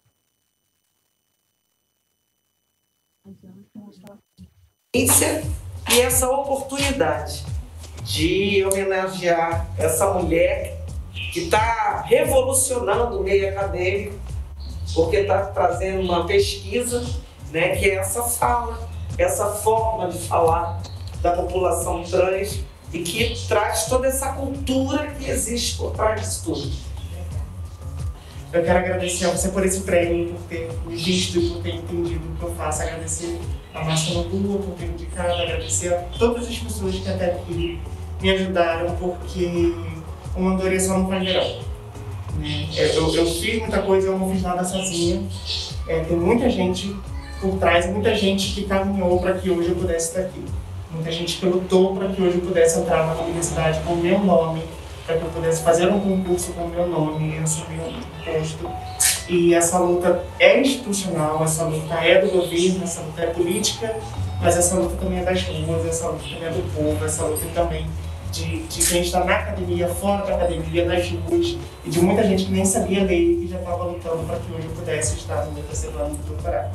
E essa oportunidade de homenagear essa mulher que está revolucionando o meio acadêmico, porque está trazendo uma pesquisa, né, que é essa fala, essa forma de falar da população trans e que traz toda essa cultura que existe por trás disso tudo. Eu quero agradecer a você por esse prêmio, por ter me visto e por ter entendido o que eu faço. Agradecer a Márcia Nobu por ter indicado, agradecer a todas as pessoas que até aqui me ajudaram, porque uma andorinha só não faz verão. Eu fiz muita coisa, eu não fiz nada sozinha. Tem muita gente por trás, muita gente que caminhou para que hoje eu pudesse estar aqui. Muita gente que lutou para que hoje eu pudesse entrar na universidade com o meu nome, para que eu pudesse fazer um concurso com o meu nome e assumir um posto. E essa luta é institucional, essa luta é do governo, essa luta é política, mas essa luta também é das ruas, essa luta também é do povo, essa luta também de quem está na academia, fora da academia, nas ruas, e de muita gente que nem sabia ler e que já estava lutando para que hoje eu pudesse estar no meu terceiro ano do doutorado.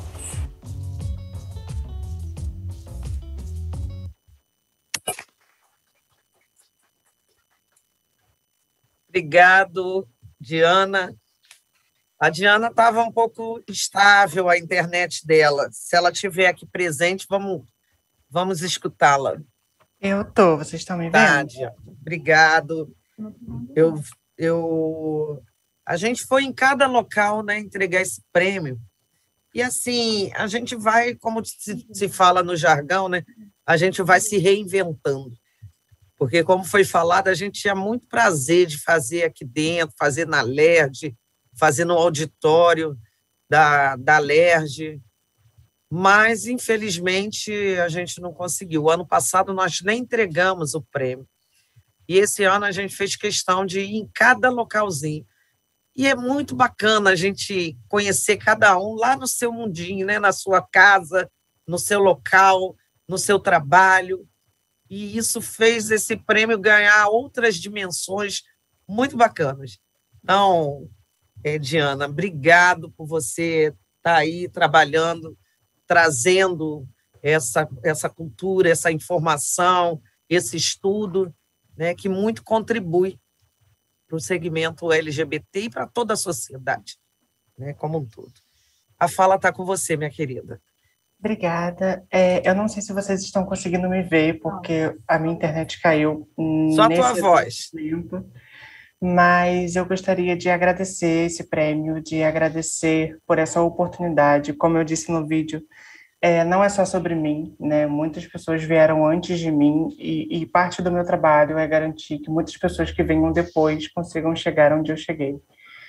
Obrigado, Diana. A Diana estava um pouco instável, a internet dela. Se ela estiver aqui presente, vamos escutá-la. Eu tô, vocês estão me vendo? Tá, Diana. Obrigado. A gente foi em cada local, né, entregar esse prêmio. E, assim, a gente vai, como se fala no jargão, né, a gente vai se reinventando. Porque, como foi falado, a gente tinha muito prazer de fazer aqui dentro, fazer na LERJ, fazer no auditório da LERJ, mas, infelizmente, a gente não conseguiu. O ano passado, nós nem entregamos o prêmio. E esse ano a gente fez questão de ir em cada localzinho. E é muito bacana a gente conhecer cada um lá no seu mundinho, né? Na sua casa, no seu local, no seu trabalho. E isso fez esse prêmio ganhar outras dimensões muito bacanas. Então, Diana, obrigado por você estar aí trabalhando, trazendo essa cultura, essa informação, esse estudo, né, que muito contribui para o segmento LGBT e para toda a sociedade, né, como um todo. A fala está com você, minha querida. Obrigada. Eu não sei se vocês estão conseguindo me ver, porque a minha internet caiu só a tua voz. Tempo, mas eu gostaria de agradecer esse prêmio, de agradecer por essa oportunidade. Como eu disse no vídeo, não é só sobre mim, né? Muitas pessoas vieram antes de mim e parte do meu trabalho é garantir que muitas pessoas que venham depois consigam chegar onde eu cheguei.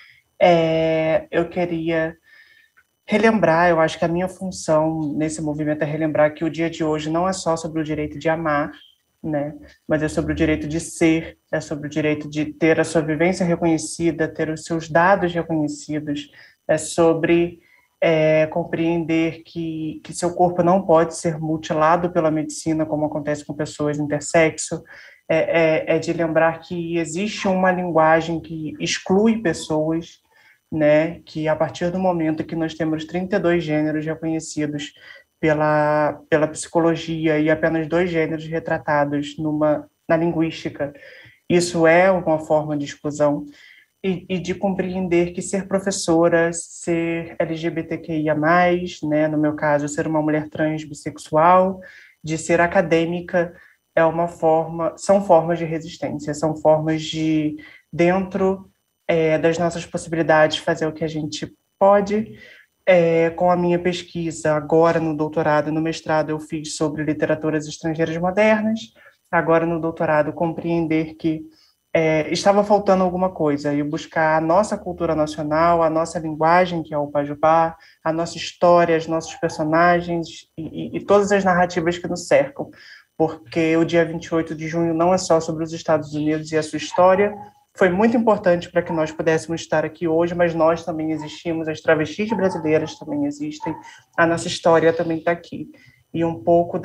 Eu queria relembrar, eu acho que a minha função nesse movimento é relembrar que o dia de hoje não é só sobre o direito de amar, né? Mas é sobre o direito de ser, é sobre o direito de ter a sua vivência reconhecida, ter os seus dados reconhecidos, é sobre compreender que seu corpo não pode ser mutilado pela medicina, como acontece com pessoas intersexo, de lembrar que existe uma linguagem que exclui pessoas, né, que a partir do momento que nós temos 32 gêneros reconhecidos pela psicologia e apenas 2 gêneros retratados na linguística, isso é uma forma de exclusão, e de compreender que ser professora, ser LGBTQIA+, né, no meu caso, ser uma mulher trans bissexual, de ser acadêmica, são formas de resistência, são formas de, dentro das nossas possibilidades, fazer o que a gente pode. Com a minha pesquisa, agora no doutorado e no mestrado, eu fiz sobre literaturas estrangeiras modernas, agora no doutorado, compreender que estava faltando alguma coisa, e buscar a nossa cultura nacional, a nossa linguagem, que é o Pajubá, a nossa história, os nossos personagens e todas as narrativas que nos cercam, porque o dia 28 de junho não é só sobre os Estados Unidos e a sua história. Foi muito importante para que nós pudéssemos estar aqui hoje, mas nós também existimos, as travestis brasileiras também existem, a nossa história também está aqui. E um pouco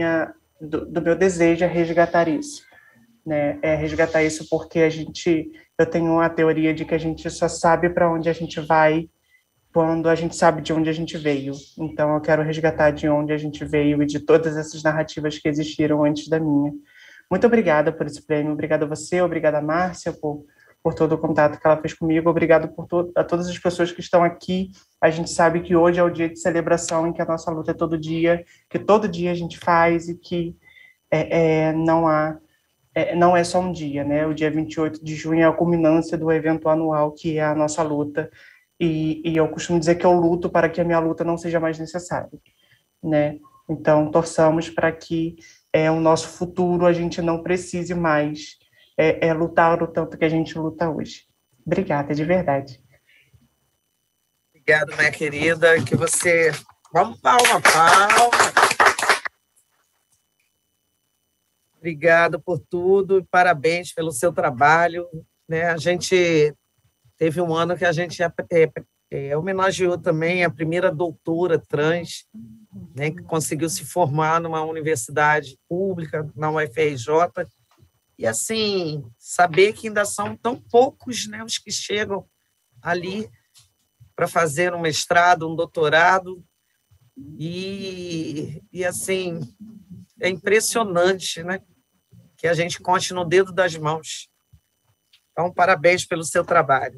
do meu desejo é resgatar isso, né? Resgatar isso porque eu tenho a teoria de que a gente só sabe para onde a gente vai quando a gente sabe de onde a gente veio. Então, eu quero resgatar de onde a gente veio e de todas essas narrativas que existiram antes da minha. Muito obrigada por esse prêmio, obrigada a você, obrigada a Márcia por todo o contato que ela fez comigo, obrigado a todas as pessoas que estão aqui. A gente sabe que hoje é o dia de celebração em que a nossa luta é todo dia, que todo dia a gente faz e que não é só um dia, né? O dia 28 de junho é a culminância do evento anual, que é a nossa luta, e eu costumo dizer que eu luto para que a minha luta não seja mais necessária, né? Então, torçamos para que o nosso futuro a gente não precise mais lutar o tanto que a gente luta hoje. Obrigada, de verdade. Obrigada, minha querida, que você... Vamos, palma. Obrigada por tudo e parabéns pelo seu trabalho, né? A gente teve um ano que a gente homenageou também a primeira doutora trans, né, que conseguiu se formar numa universidade pública, na UFRJ, E, assim, saber que ainda são tão poucos, né, os que chegam ali para fazer um mestrado, um doutorado, e assim, é impressionante, né, que a gente conte no dedo das mãos. Então, parabéns pelo seu trabalho.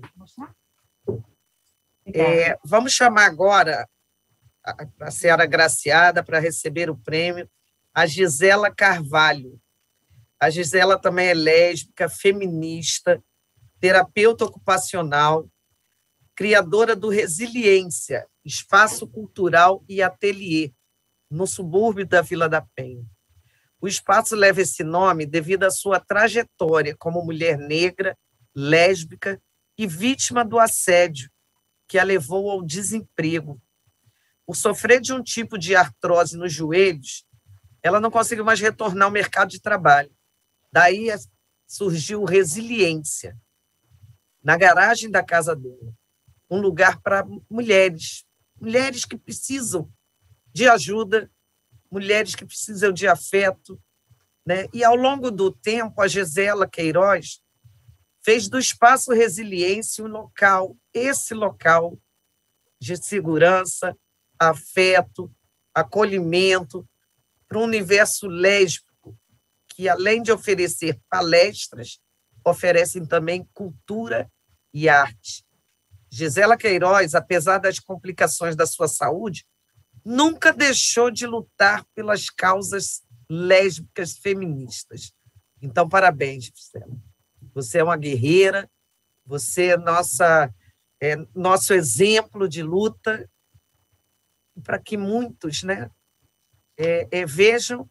Vamos chamar agora a ser agraciada para receber o prêmio a Gisela Carvalho. A Gisela também é lésbica, feminista, terapeuta ocupacional, criadora do Resiliência, espaço cultural e ateliê, no subúrbio da Vila da Penha. O espaço leva esse nome devido à sua trajetória como mulher negra, lésbica e vítima do assédio, que a levou ao desemprego. Por sofrer de um tipo de artrose nos joelhos, ela não conseguiu mais retornar ao mercado de trabalho. Daí surgiu Resiliência, na garagem da casa dela, um lugar para mulheres que precisam de ajuda, mulheres que precisam de afeto, né? E, ao longo do tempo, a Gisela Queiroz fez do Espaço Resiliência esse local de segurança, afeto, acolhimento para um universo lésbico que, além de oferecer palestras, oferecem também cultura e arte. Gisela Queiroz, apesar das complicações da sua saúde, nunca deixou de lutar pelas causas lésbicas feministas. Então, parabéns, Gisela. Você é uma guerreira, você é nosso exemplo de luta, para que muitos, né, vejam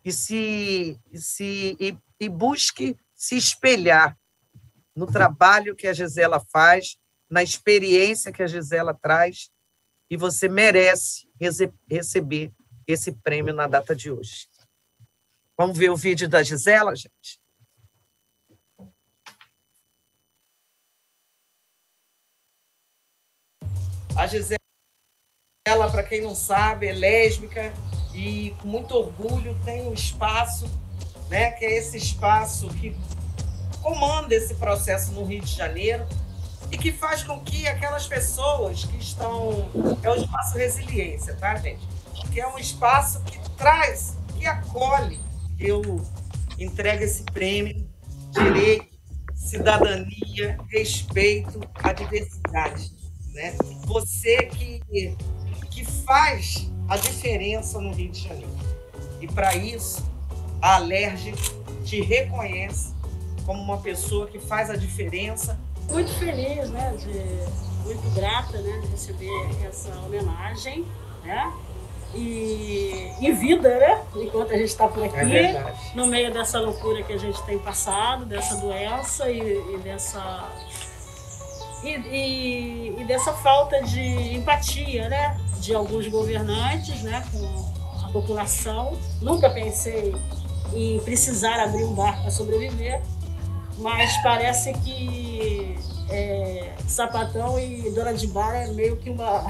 e busquem se espelhar no trabalho que a Gisela faz, na experiência que a Gisela traz, e você merece receber esse prêmio na data de hoje. Vamos ver o vídeo da Gisela, gente? A Gisela, para quem não sabe, é lésbica e, com muito orgulho, tem um espaço, né, que é esse espaço que comanda esse processo no Rio de Janeiro e que faz com que aquelas pessoas que estão... É o Espaço Resiliência, tá, gente? Que é um espaço que traz, que acolhe. Eu entrego esse prêmio: direito, cidadania, respeito à diversidade, né? Você que faz a diferença no Rio de Janeiro. E, para isso, a Alerj te reconhece como uma pessoa que faz a diferença. Muito feliz, né, muito grata, né, de receber essa homenagem, né? E em vida, né? Enquanto a gente está por aqui, no meio dessa loucura que a gente tem passado, dessa doença e dessa falta de empatia, né, de alguns governantes, né, com a população. Nunca pensei em precisar abrir um bar para sobreviver, mas parece que sapatão e dona de bar é meio que uma...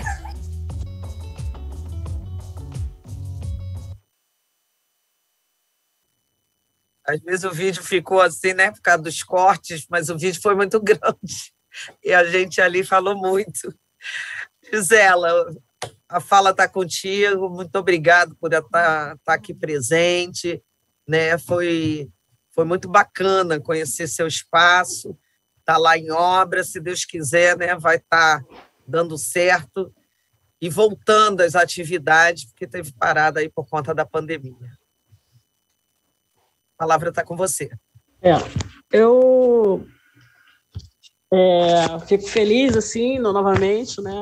Às vezes o vídeo ficou assim, né, por causa dos cortes, mas o vídeo foi muito grande e a gente ali falou muito. Gisela, a fala está contigo, muito obrigado por estar aqui presente, né? Foi muito bacana conhecer seu espaço, está lá em obra, se Deus quiser, né, vai estar dando certo e voltando às atividades, porque teve parada aí por conta da pandemia. A palavra está com você. Eu fico feliz, assim, novamente, né,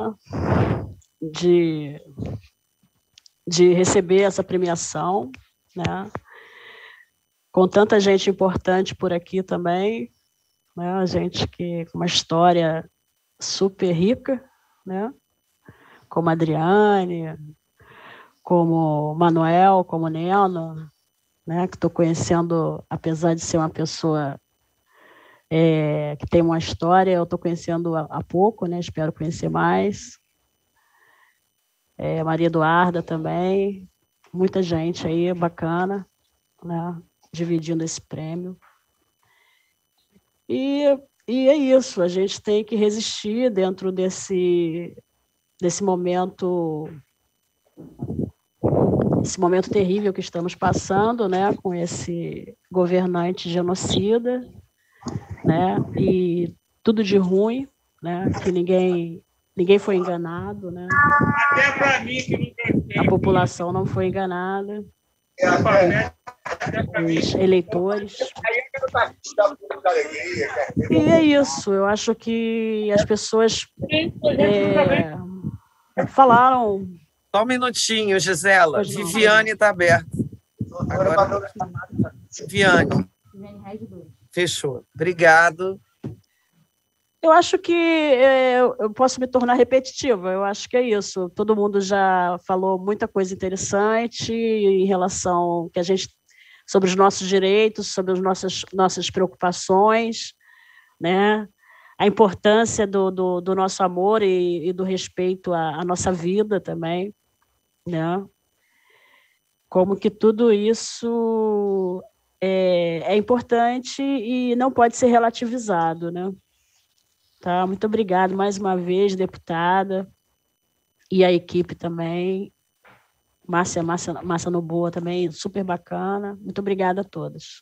de receber essa premiação, né, com tanta gente importante por aqui também, né, gente que com uma história super rica, né, como a Adriane, como o Manuel, como o Neno, né, que estou conhecendo, apesar de ser uma pessoa que tem uma história, eu estou conhecendo há pouco, né, espero conhecer mais. Maria Eduarda também, muita gente aí bacana, né, dividindo esse prêmio. E é isso, a gente tem que resistir dentro desse momento, esse momento terrível que estamos passando, né, com esse governante genocida, né, e tudo de ruim, né, que ninguém foi enganado, né, Até para mim que não gostei. a população não foi enganada, os eleitores. E é isso, eu acho que as pessoas falaram... Só um minutinho, Gisela. Viviane está aberta. Agora, Viviane. Fechou. Obrigado. Eu acho que eu posso me tornar repetitiva, eu acho que é isso. Todo mundo já falou muita coisa interessante em relação que a gente, sobre os nossos direitos, sobre as nossas preocupações, né? A importância do nosso amor e do respeito à nossa vida também, né? Como que tudo isso é importante e não pode ser relativizado, né? Tá, muito obrigada mais uma vez, deputada, e a equipe também. Márcia Noboa também, super bacana. Muito obrigada a todas.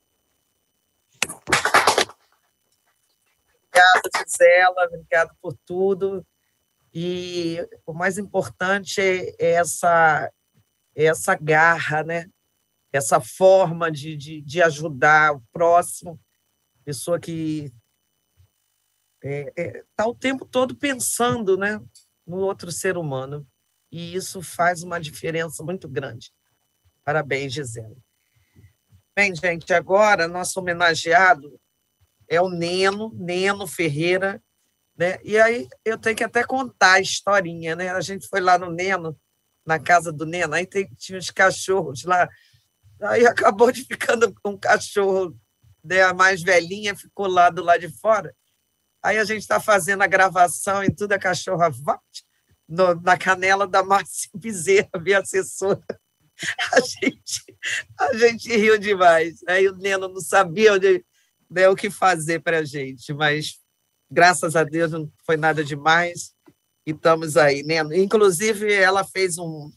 Obrigada, Gisela, obrigada por tudo. E o mais importante é essa garra, né? Essa forma de ajudar o próximo, pessoa que está o tempo todo pensando, né, no outro ser humano. E isso faz uma diferença muito grande. Parabéns, Gisela. Bem, gente, agora nosso homenageado é o Neno Ferreira, né? E aí eu tenho que até contar a historinha, né? A gente foi lá no Neno, na casa do Neno, aí tinha uns cachorros lá, aí acabou de ficando um cachorro, né, a mais velhinha ficou lá do lado de fora. Aí a gente está fazendo a gravação e tudo, a cachorra na canela da Márcia Bezerra, minha assessora. A gente riu demais. Aí o Neno não sabia o que fazer para a gente, mas, graças a Deus, não foi nada demais. E estamos aí, Neno. Inclusive, ela fez um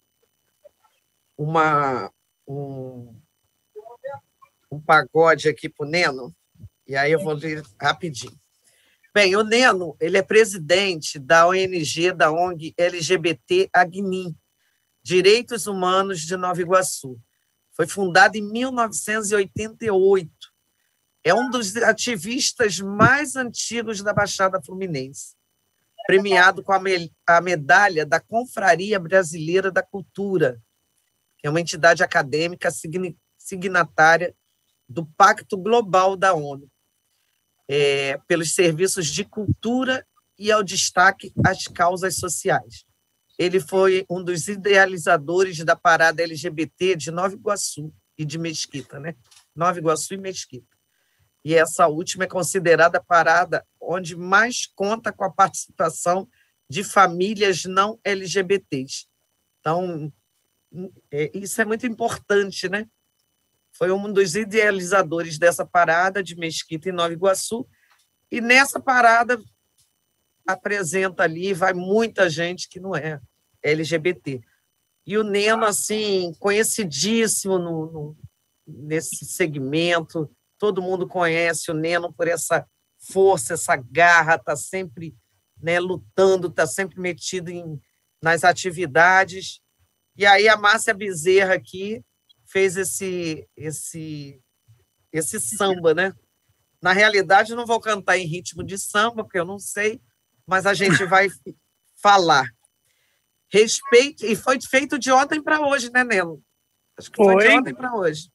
pagode aqui para o Neno, e aí eu vou ler rapidinho. Bem, o Neno, ele é presidente da ONG, da ONG LGBT Agni, Direitos Humanos de Nova Iguaçu. Foi fundado em 1988. É um dos ativistas mais antigos da Baixada Fluminense, premiado com a medalha da Confraria Brasileira da Cultura, que é uma entidade acadêmica signatária do Pacto Global da ONU, pelos serviços de cultura e ao destaque às causas sociais. Ele foi um dos idealizadores da parada LGBT de Nova Iguaçu e de Mesquita, né? Nova Iguaçu e Mesquita. E essa última é considerada a parada onde mais conta com a participação de famílias não LGBTs. Então, isso é muito importante, né? Foi um dos idealizadores dessa parada de Mesquita em Nova Iguaçu, e nessa parada apresenta ali, vai muita gente que não é LGBT. E o Neno, assim, conhecidíssimo nesse segmento, todo mundo conhece o Neno por essa força, essa garra, está sempre, né, lutando, está sempre metido nas atividades. E aí a Márcia Bezerra aqui fez esse samba, né? Na realidade, eu não vou cantar em ritmo de samba, porque eu não sei, mas a gente vai falar. Respeito, e foi feito de ontem para hoje, né, Neno? Acho que foi de ontem para hoje.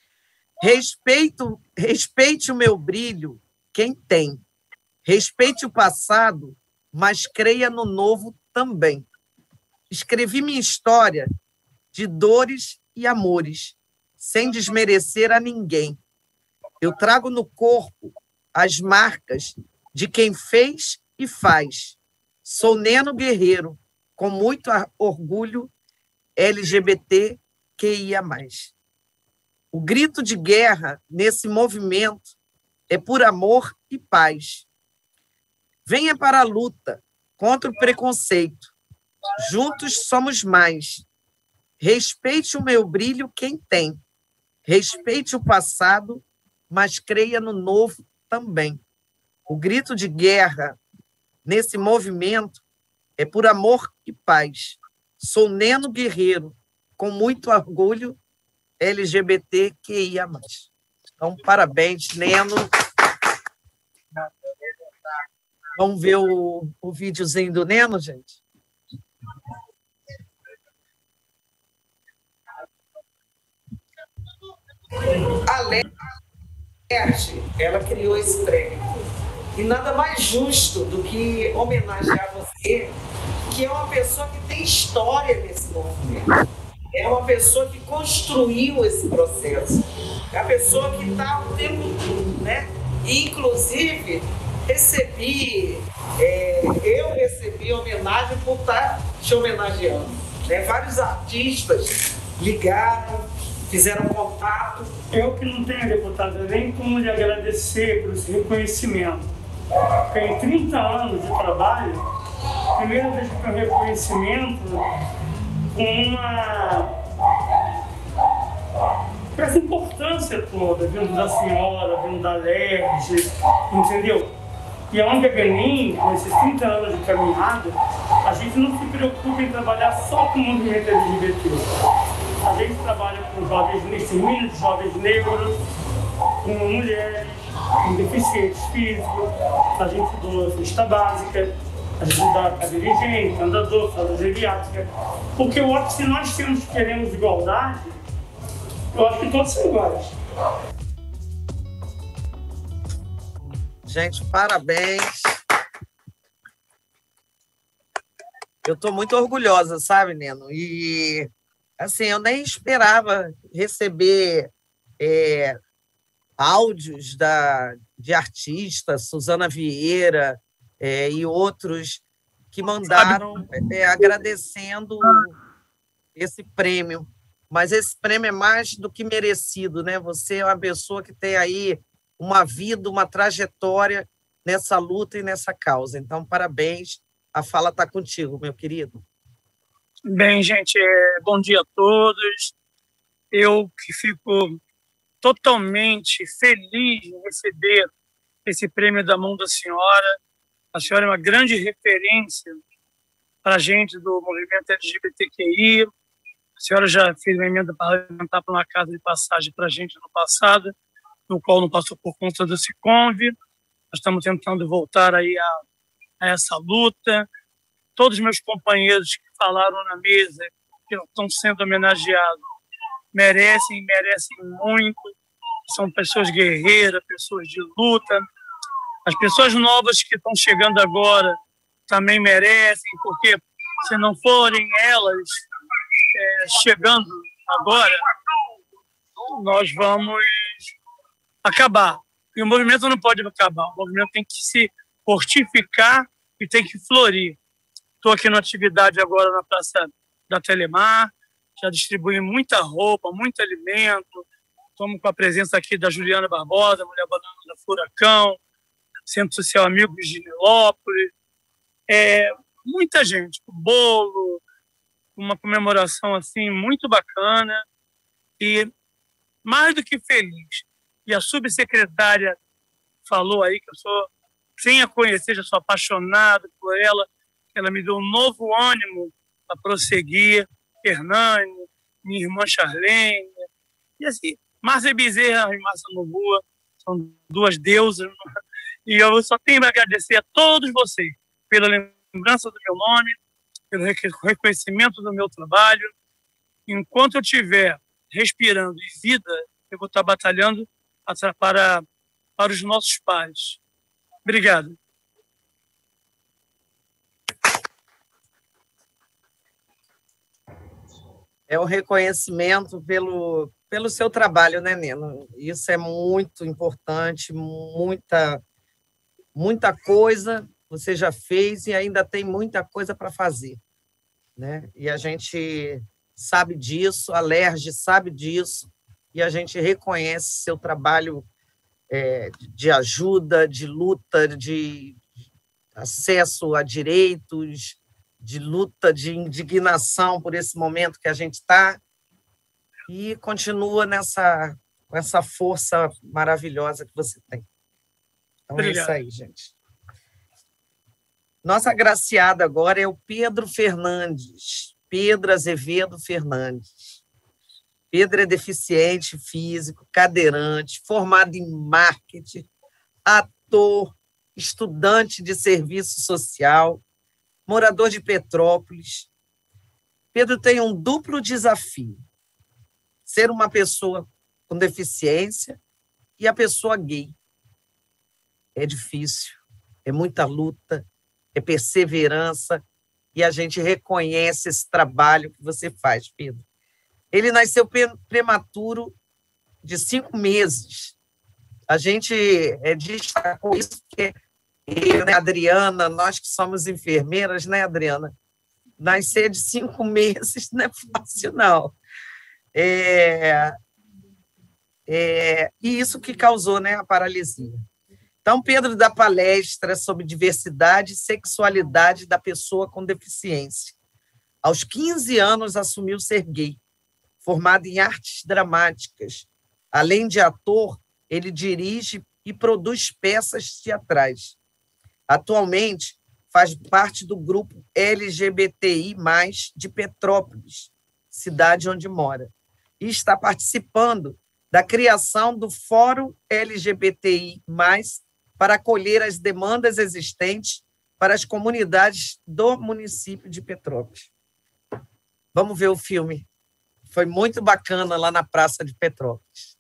Respeite o meu brilho, quem tem. Respeite o passado, mas creia no novo também. Escrevi minha história de dores e amores, sem desmerecer a ninguém. Eu trago no corpo as marcas de quem fez e faz. Sou Neno Guerreiro, com muito orgulho LGBTQIA+. O grito de guerra nesse movimento é por amor e paz. Venha para a luta contra o preconceito. Juntos somos mais. Respeite o meu brilho quem tem. Respeite o passado, mas creia no novo também. O grito de guerra nesse movimento é por amor e paz. Sou Neno Guerreiro, com muito orgulho, LGBTQIA+. Então, parabéns, Neno. Vamos ver o videozinho do Neno, gente? A Lerge, ela criou esse prêmio. E nada mais justo do que homenagear você, que é uma pessoa que tem história nesse movimento. É uma pessoa que construiu esse processo. É a pessoa que está o tempo todo, né? E, inclusive, eu recebi homenagem por estar te homenageando. Né? Vários artistas ligaram, fizeram contato. Eu que não tenho, deputada, nem como lhe agradecer por esse reconhecimento. Porque em 30 anos de trabalho, a primeira vez que eu reconhecimento com essa importância toda, vindo da senhora, vindo da Lerge, entendeu? E a ONG Benin, com esses 30 anos de caminhada, a gente não se preocupa em trabalhar só com o movimento LGBT. A gente trabalha com jovens meninos, jovens negros, com mulheres, com deficientes físicos, a gente doa cesta básica, a gente dá cadeira higiênica, andador, sala geriátrica. Porque eu acho que se nós queremos igualdade, eu acho que todos são iguais. Gente, parabéns. Eu estou muito orgulhosa, sabe, Neno? E, assim, eu nem esperava receber áudios de artistas, Suzana Vieira e outros que mandaram agradecendo esse prêmio. Mas esse prêmio é mais do que merecido, né? Você é uma pessoa que tem aí uma vida, uma trajetória nessa luta e nessa causa. Então, parabéns. A fala está contigo, meu querido. Bem, gente, bom dia a todos. Eu que fico totalmente feliz em receber esse prêmio da mão da senhora. A senhora é uma grande referência para a gente do movimento LGBTQI. A senhora já fez uma emenda parlamentar para uma casa de passagem para a gente no passado, no qual não passou por conta do SICOMV. Nós estamos tentando voltar aí a essa luta. Todos os meus companheiros que falaram na mesa, que estão sendo homenageados, merecem muito. São pessoas guerreiras, pessoas de luta. As pessoas novas que estão chegando agora também merecem, porque se não forem elas chegando agora, nós vamos acabar. E o movimento não pode acabar. O movimento tem que se fortificar e tem que florir. Estou aqui na atividade agora na Praça da Telemar, já distribuí muita roupa, muito alimento. Estamos com a presença aqui da Juliana Barbosa, Mulher Banana da Furacão, Centro Social Amigos de Nilópolis. Muita gente, o bolo, uma comemoração assim muito bacana e mais do que feliz. E a subsecretária falou aí que eu sou, sem a conhecer, já sou apaixonado por ela. Ela me deu um novo ânimo para prosseguir. Hernani, minha irmã Charlene, e assim, Márcia Bezerra e Márcia Novoa, são duas deusas. E eu só tenho a agradecer a todos vocês pela lembrança do meu nome, pelo reconhecimento do meu trabalho. Enquanto eu estiver respirando em vida, eu vou estar batalhando para os nossos pais. Obrigado. É o reconhecimento pelo seu trabalho, né, Neno? Isso é muito importante, muita coisa você já fez e ainda tem muita coisa para fazer, né? E a gente sabe disso, a Lerge sabe disso, e a gente reconhece seu trabalho de ajuda, de luta, de acesso a direitos, de luta, de indignação por esse momento que a gente está, e continua com essa força maravilhosa que você tem. Então, obrigado. É isso aí, gente. Nossa agraciada agora é o Pedro Fernandes, Pedro Azevedo Fernandes. Pedro é deficiente físico, cadeirante, formado em marketing, ator, estudante de serviço social, morador de Petrópolis. Pedro tem um duplo desafio: ser uma pessoa com deficiência e a pessoa gay. É difícil, é muita luta, é perseverança, e a gente reconhece esse trabalho que você faz, Pedro. Ele nasceu prematuro de 5 meses. A gente destacou isso, porque eu, né, Adriana, nós que somos enfermeiras, né, Adriana? Nascer de 5 meses não é fácil, não. E isso que causou, né, a paralisia. Então, Pedro dá palestra sobre diversidade e sexualidade da pessoa com deficiência. Aos 15 anos, assumiu ser gay, formado em artes dramáticas. Além de ator, ele dirige e produz peças teatrais. Atualmente, faz parte do grupo LGBTI+, de Petrópolis, cidade onde mora, e está participando da criação do Fórum LGBTI+, para acolher as demandas existentes para as comunidades do município de Petrópolis. Vamos ver o filme. Foi muito bacana lá na Praça de Petrópolis.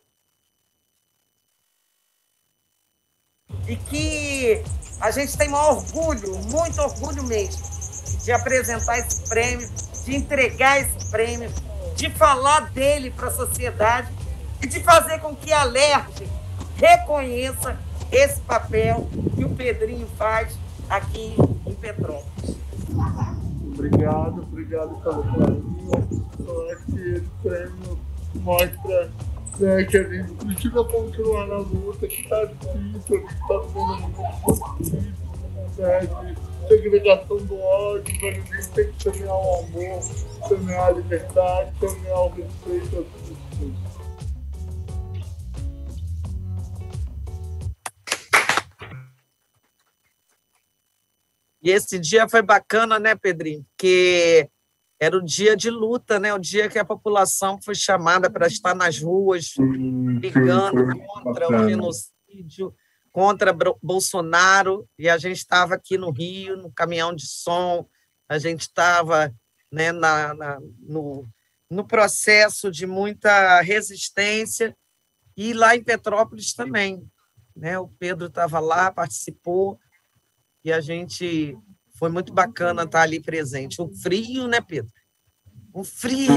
E que a gente tem um orgulho, muito orgulho mesmo, de apresentar esse prêmio, de entregar esse prêmio, de falar dele para a sociedade e de fazer com que a LERJ reconheça esse papel que o Pedrinho faz aqui em Petrópolis. Obrigado pelo carinho. Eu acho que esse prêmio mostra, né, que a gente precisa continuar na luta, que está difícil, a gente está vivendo muito difícil, né, de segregação do ódio, mas a gente tem que semear o amor, semear a liberdade, semear o respeito a tudo. E esse dia foi bacana, né, Pedrinho? Porque era o dia de luta, né? O dia que a população foi chamada para estar nas ruas, brigando contra o genocídio, contra Bolsonaro, e a gente estava aqui no Rio, no caminhão de som, a gente estava, né, no processo de muita resistência, e lá em Petrópolis também, né? O Pedro estava lá, participou, e a gente... Foi muito bacana estar ali presente. Um frio, né, Pedro? Um frio.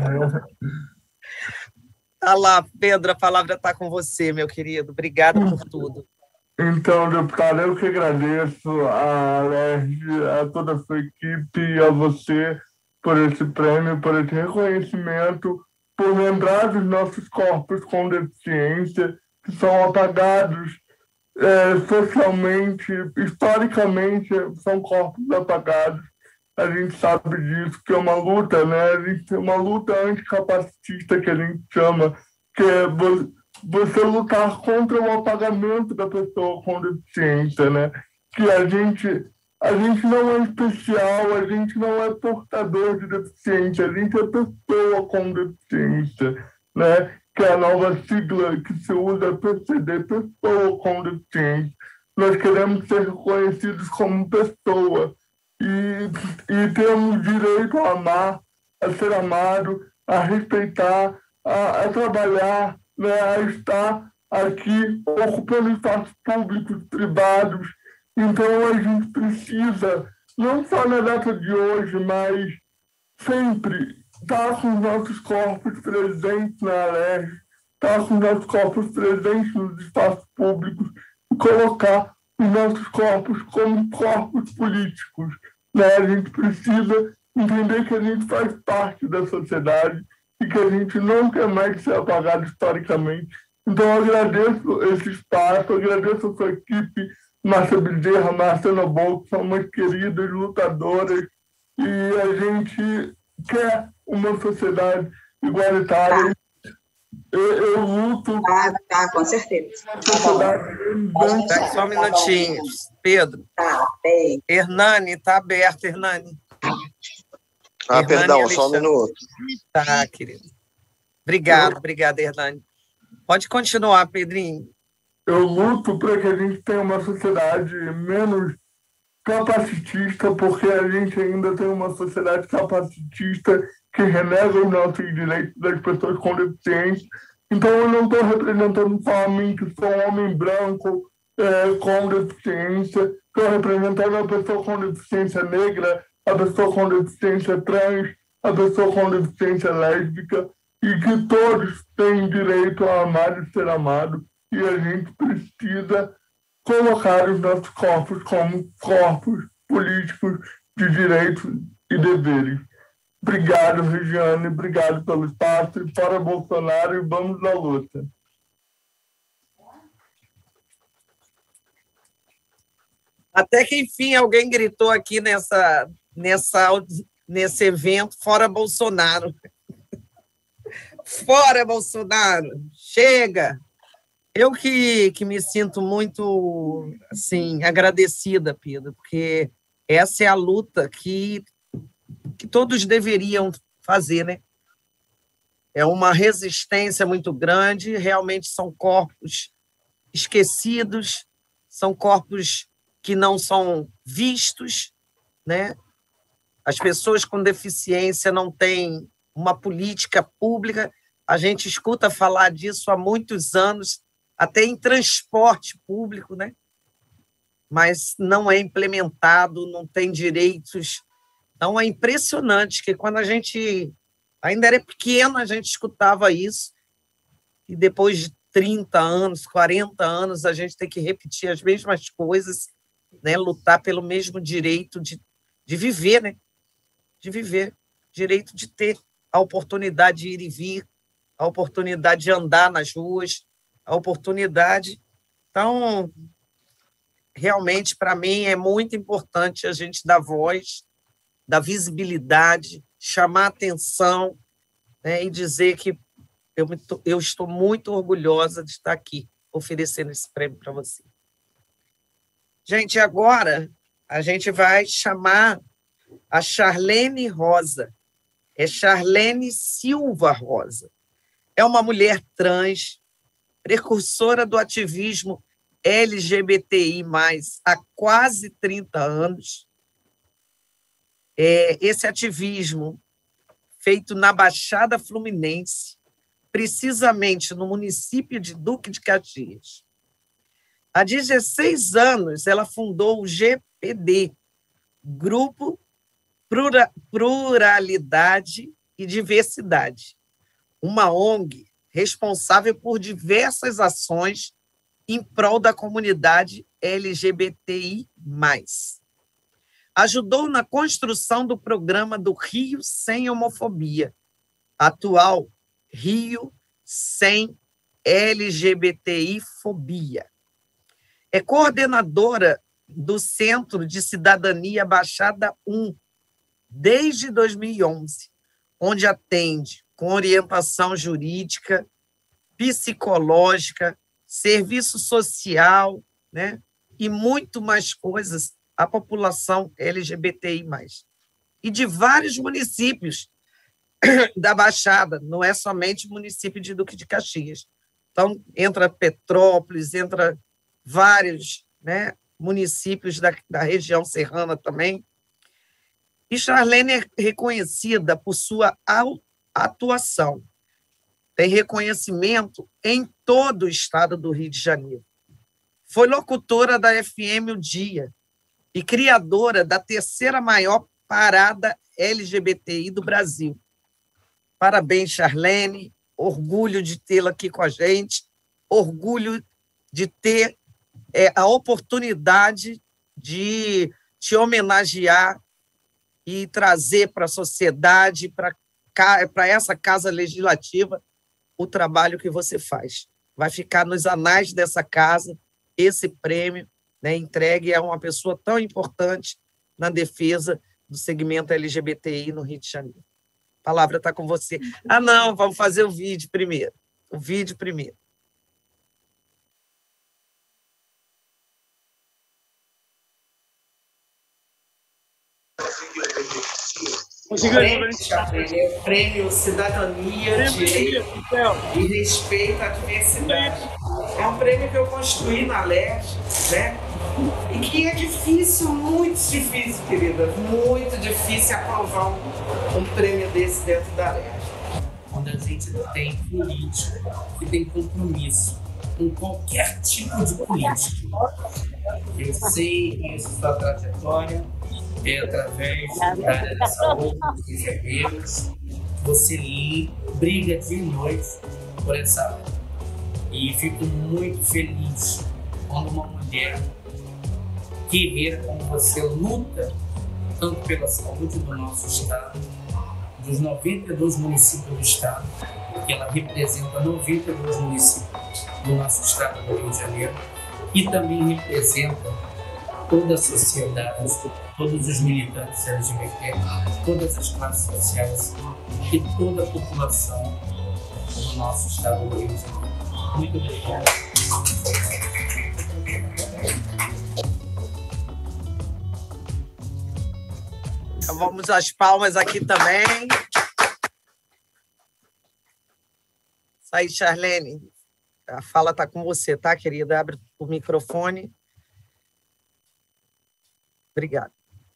Tá lá, Pedro, a palavra está com você, meu querido. Obrigada por tudo. Então, deputada, eu que agradeço a LERJ, a toda a sua equipe e a você por esse prêmio, por esse reconhecimento, por lembrar dos nossos corpos com deficiência, que são apagados socialmente, historicamente, são corpos apagados. A gente sabe disso, que é uma luta, né? A gente tem uma luta anticapacitista, que a gente chama, que é você lutar contra o apagamento da pessoa com deficiência, né? Que a gente não é especial, a gente não é portador de deficiência, a gente é pessoa com deficiência, né? Que é a nova sigla que se usa, PCD, pessoa com deficiência. Nós queremos ser reconhecidos como pessoa e temos direito a amar, a ser amado, a respeitar, a trabalhar, né, a estar aqui ocupando espaços públicos, privados. Então a gente precisa, não só na data de hoje, mas sempre, estar com os nossos corpos presentes na LERJ, estar com os nossos corpos presentes nos espaços públicos e colocar os nossos corpos como corpos políticos, né? A gente precisa entender que a gente faz parte da sociedade e que a gente não quer mais ser apagado historicamente, Então, eu agradeço esse espaço, agradeço a sua equipe, Márcia Bezerra, Márcia Noboa, que são umas queridas lutadoras, e a gente quer uma sociedade igualitária. Eu luto... Tá, com certeza. Só um minutinho, Pedro. Hernani, está aberto, Hernani. Hernani, perdão, só um minuto. Tá, querido. Obrigada, Hernani. Pode continuar, Pedrinho. Eu luto para que a gente tenha uma sociedade menos capacitista, porque a gente ainda tem uma sociedade capacitista que renega os nossos direitos das pessoas com deficiência. Então, eu não estou representando somente só um homem branco com deficiência, estou representando a pessoa com deficiência negra, a pessoa com deficiência trans, a pessoa com deficiência lésbica, e que todos têm direito a amar e ser amado, e a gente precisa colocar os nossos corpos como corpos políticos de direitos e deveres. Obrigado, Regiane, obrigado pelo espaço, e fora Bolsonaro, e vamos à luta. Até que, enfim, alguém gritou aqui nesse evento, fora Bolsonaro. Fora Bolsonaro, chega! Eu que me sinto muito assim, agradecida, Pedro, porque essa é a luta que todos deveriam fazer, né? É uma resistência muito grande, realmente são corpos esquecidos, são corpos que não são vistos, né? As pessoas com deficiência não têm uma política pública, a gente escuta falar disso há muitos anos, até em transporte público, né? Mas não é implementado, não tem direitos. Então, é impressionante que quando a gente ainda era pequeno, a gente escutava isso, e depois de 30 anos, 40 anos, a gente tem que repetir as mesmas coisas, né? Lutar pelo mesmo direito de viver, né? De viver, direito de ter a oportunidade de ir e vir, a oportunidade de andar nas ruas, a oportunidade. Então, realmente, para mim, é muito importante a gente dar voz, dar visibilidade, chamar atenção, né, e dizer que eu estou muito orgulhosa de estar aqui, oferecendo esse prêmio para você. Gente, agora a gente vai chamar a Charlene Rosa. É Charlene Silva Rosa. É uma mulher trans, precursora do ativismo LGBTI+, há quase 30 anos. Esse ativismo feito na Baixada Fluminense, precisamente no município de Duque de Caxias. Há 16 anos, ela fundou o GPD, Grupo Pluralidade e Diversidade, uma ONG responsável por diversas ações em prol da comunidade LGBTI+. Ajudou na construção do programa do Rio Sem Homofobia, atual Rio Sem LGBTI-fobia. É coordenadora do Centro de Cidadania Baixada 1, desde 2011, onde atende com orientação jurídica, psicológica, serviço social, né, e muito mais coisas à população LGBTI+. E de vários municípios da Baixada, não é somente o município de Duque de Caxias. Então, entra Petrópolis, entra vários, né, municípios da região serrana também. E Charlene é reconhecida por sua atuação. Tem reconhecimento em todo o estado do Rio de Janeiro. Foi locutora da FM O Dia e criadora da terceira maior parada LGBTI do Brasil. Parabéns, Charlene. Orgulho de tê-la aqui com a gente. Orgulho de ter a oportunidade de te homenagear e trazer para a sociedade, para essa Casa Legislativa, o trabalho que você faz. vai ficar nos anais dessa casa esse prêmio, né, entregue a uma pessoa tão importante na defesa do segmento LGBTI no Rio de Janeiro. A palavra está com você. Ah, não, vamos fazer o vídeo primeiro. O vídeo primeiro. Prêmio Cidadania, Direito e Respeito à Diversidade. É um prêmio que eu construí na LERJ, né? E que é difícil, muito difícil, querida, muito difícil aprovar um prêmio desse dentro da LERJ. Quando a gente tem político que tem compromisso com qualquer tipo de política. Eu sei isso, sua trajetória é através da área da saúde, dos enfermeiros. Você briga dia e noite por essa área. E fico muito feliz quando uma mulher guerreira como você luta tanto pela saúde do nosso estado, dos 92 municípios do estado, porque ela representa 92 municípios do nosso estado do Rio de Janeiro, e também representa toda a sociedade, todos os militantes LGBT, todas as classes sociais e toda a população do nosso estado do Rio de Janeiro. Muito obrigado. Então, vamos às palmas aqui também. Isso aí, Charlene. A fala está com você, tá, querida? Abre o microfone. Obrigada.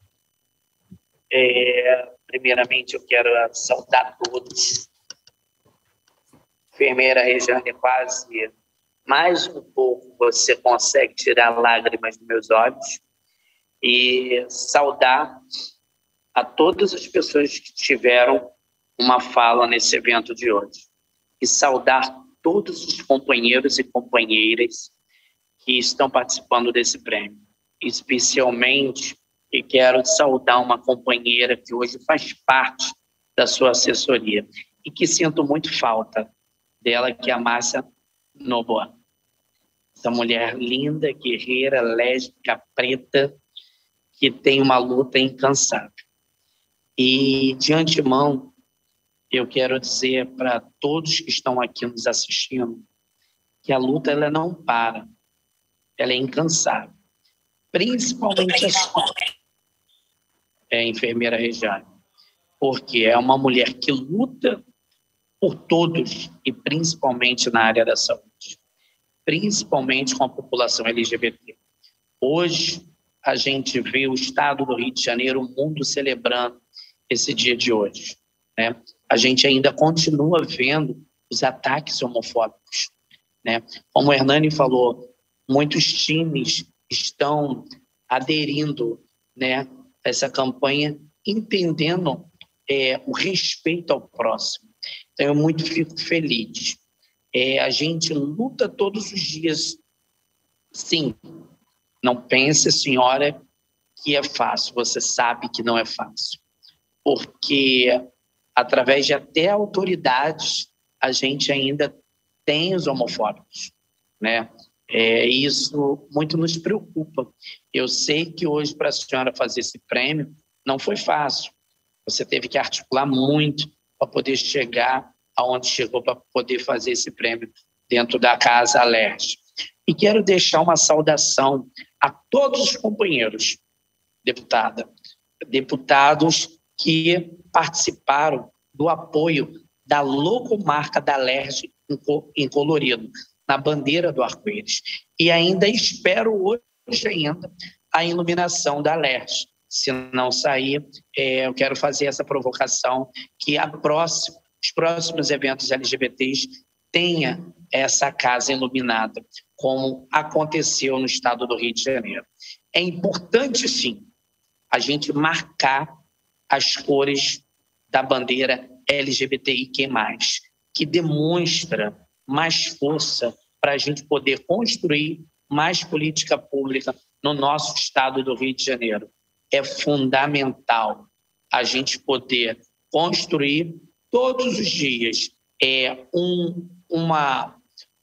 Primeiramente, eu quero saudar todos. Enfermeira Regiane, quase mais um pouco você consegue tirar lágrimas dos meus olhos. E saudar a todas as pessoas que tiveram uma fala nesse evento de hoje. E saudar todos os companheiros e companheiras que estão participando desse prêmio. Especialmente, e quero saudar uma companheira que hoje faz parte da sua assessoria e que sinto muito falta dela, que é a Márcia Noboa. Essa mulher linda, guerreira, lésbica, preta, que tem uma luta incansável. E, de antemão, eu quero dizer para todos que estão aqui nos assistindo que a luta ela não para, ela é incansável. Principalmente a enfermeira Regiane, porque é uma mulher que luta por todos e principalmente na área da saúde, principalmente com a população LGBT. Hoje, a gente vê o estado do Rio de Janeiro, o mundo celebrando esse dia de hoje, né? A gente ainda continua vendo os ataques homofóbicos, né? Como o Hernani falou, muitos times estão aderindo, né, a essa campanha, entendendo o respeito ao próximo. Então, eu muito fico feliz. A gente luta todos os dias. Sim, não pense, senhora, que é fácil. Você sabe que não é fácil. Porque, através de até autoridades, a gente ainda tem os homofóbicos, né? Isso muito nos preocupa. Eu sei que hoje, para a senhora fazer esse prêmio, não foi fácil. Você teve que articular muito para poder chegar aonde chegou, para poder fazer esse prêmio dentro da Casa LERJ. E quero deixar uma saudação a todos os companheiros, deputados que participaram do apoio da logomarca da LERJ em colorido, na bandeira do arco-íris. E ainda espero hoje ainda a iluminação da LERJ. Se não sair, eu quero fazer essa provocação que os próximos eventos LGBTs tenha essa casa iluminada, como aconteceu no estado do Rio de Janeiro. É importante, sim, a gente marcar as cores da bandeira LGBTIQ+, que demonstra mais força para a gente poder construir mais política pública no nosso estado do Rio de Janeiro. É fundamental a gente poder construir todos os dias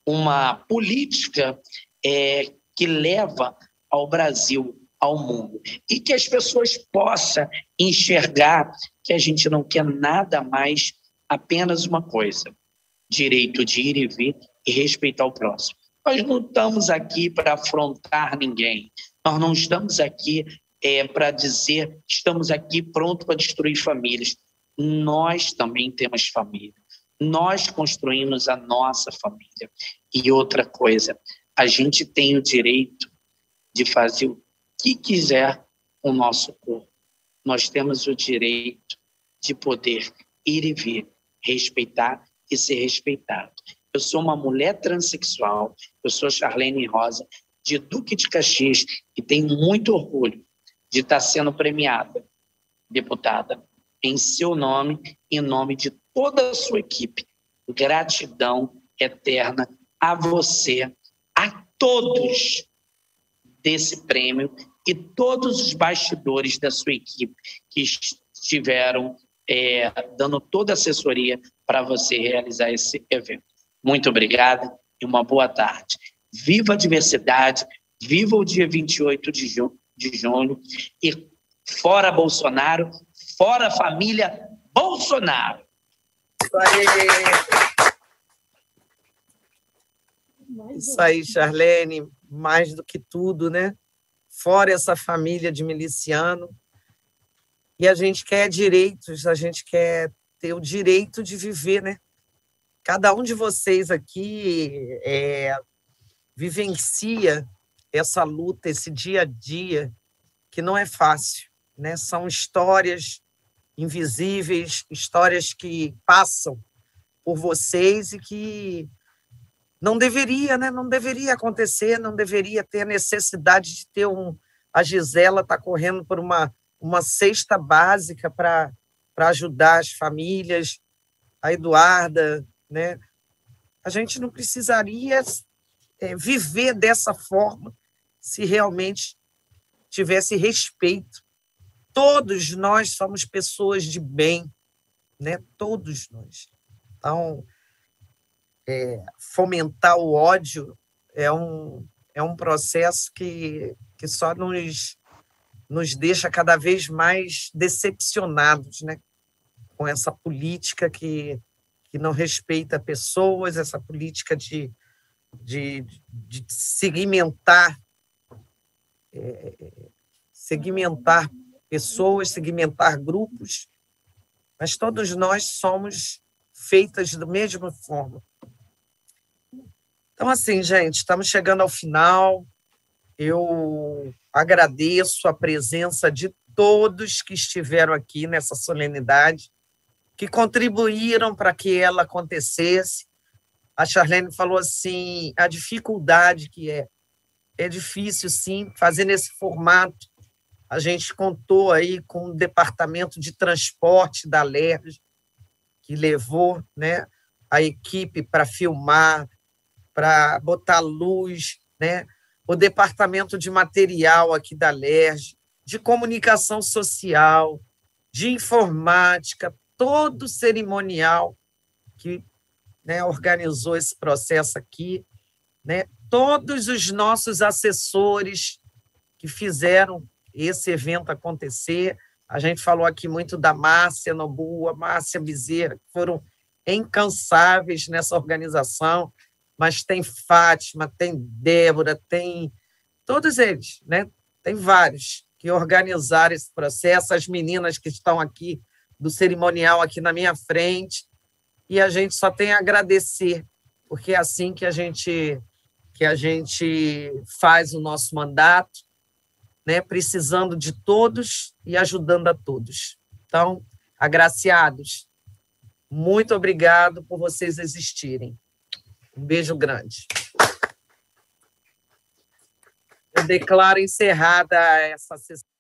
uma política que leva ao Brasil, ao mundo, e que as pessoas possam enxergar que a gente não quer nada mais, apenas uma coisa: direito de ir e vir e respeitar o próximo. Nós não estamos aqui para afrontar ninguém, nós não estamos aqui para dizer estamos aqui pronto para destruir famílias. Nós também temos família, nós construímos a nossa família. E outra coisa, a gente tem o direito de fazer o que quiser com o nosso corpo. Nós temos o direito de poder ir e vir, respeitar e ser respeitado. Eu sou uma mulher transexual, eu sou Charlene Rosa, de Duque de Caxias, e tenho muito orgulho de estar sendo premiada, deputada, em seu nome, em nome de toda a sua equipe. Gratidão eterna a você, a todos desse prêmio e todos os bastidores da sua equipe que estiveram dando toda a assessoria para você realizar esse evento. Muito obrigada e uma boa tarde. Viva a diversidade, viva o dia 28 de junho e fora Bolsonaro, fora família Bolsonaro. Isso aí, Charlene, mais do que tudo, né? Fora essa família de miliciano. E a gente quer direitos, a gente quer ter o direito de viver, né? Cada um de vocês aqui vivencia essa luta, esse dia a dia, que não é fácil, né? São histórias invisíveis, histórias que passam por vocês e que não deveria, né? Não deveria acontecer, não deveria ter a necessidade de ter a Gisela está correndo por uma cesta básica para ajudar as famílias, a Eduarda, né? A gente não precisaria viver dessa forma se realmente tivesse respeito. Todos nós somos pessoas de bem, né? Todos nós. Então, fomentar o ódio é um processo que só nos deixa cada vez mais decepcionados, né? Com essa política que não respeita pessoas, essa política de segmentar pessoas, segmentar grupos, mas todos nós somos feitas da mesma forma. Então, assim, gente, estamos chegando ao final. Eu agradeço a presença de todos que estiveram aqui nessa solenidade, que contribuíram para que ela acontecesse. A Charlene falou assim, a dificuldade que é. É difícil, sim, fazer nesse formato. A gente contou aí com o departamento de transporte da LERJ, que levou, né, a equipe para filmar, para botar luz, né? O departamento de material aqui da LERJ, de comunicação social, de informática, todo o cerimonial que, né, organizou esse processo aqui, né? Todos os nossos assessores que fizeram esse evento acontecer. A gente falou aqui muito da Márcia Nobu, a Márcia Bezerra, que foram incansáveis nessa organização, mas tem Fátima, tem Débora, tem todos eles, né? Tem vários que organizaram esse processo, as meninas que estão aqui do cerimonial aqui na minha frente, e a gente só tem a agradecer, porque é assim que a gente faz o nosso mandato, né? Precisando de todos e ajudando a todos. Então, agraciados, muito obrigado por vocês existirem. Um beijo grande. Eu declaro encerrada essa sessão.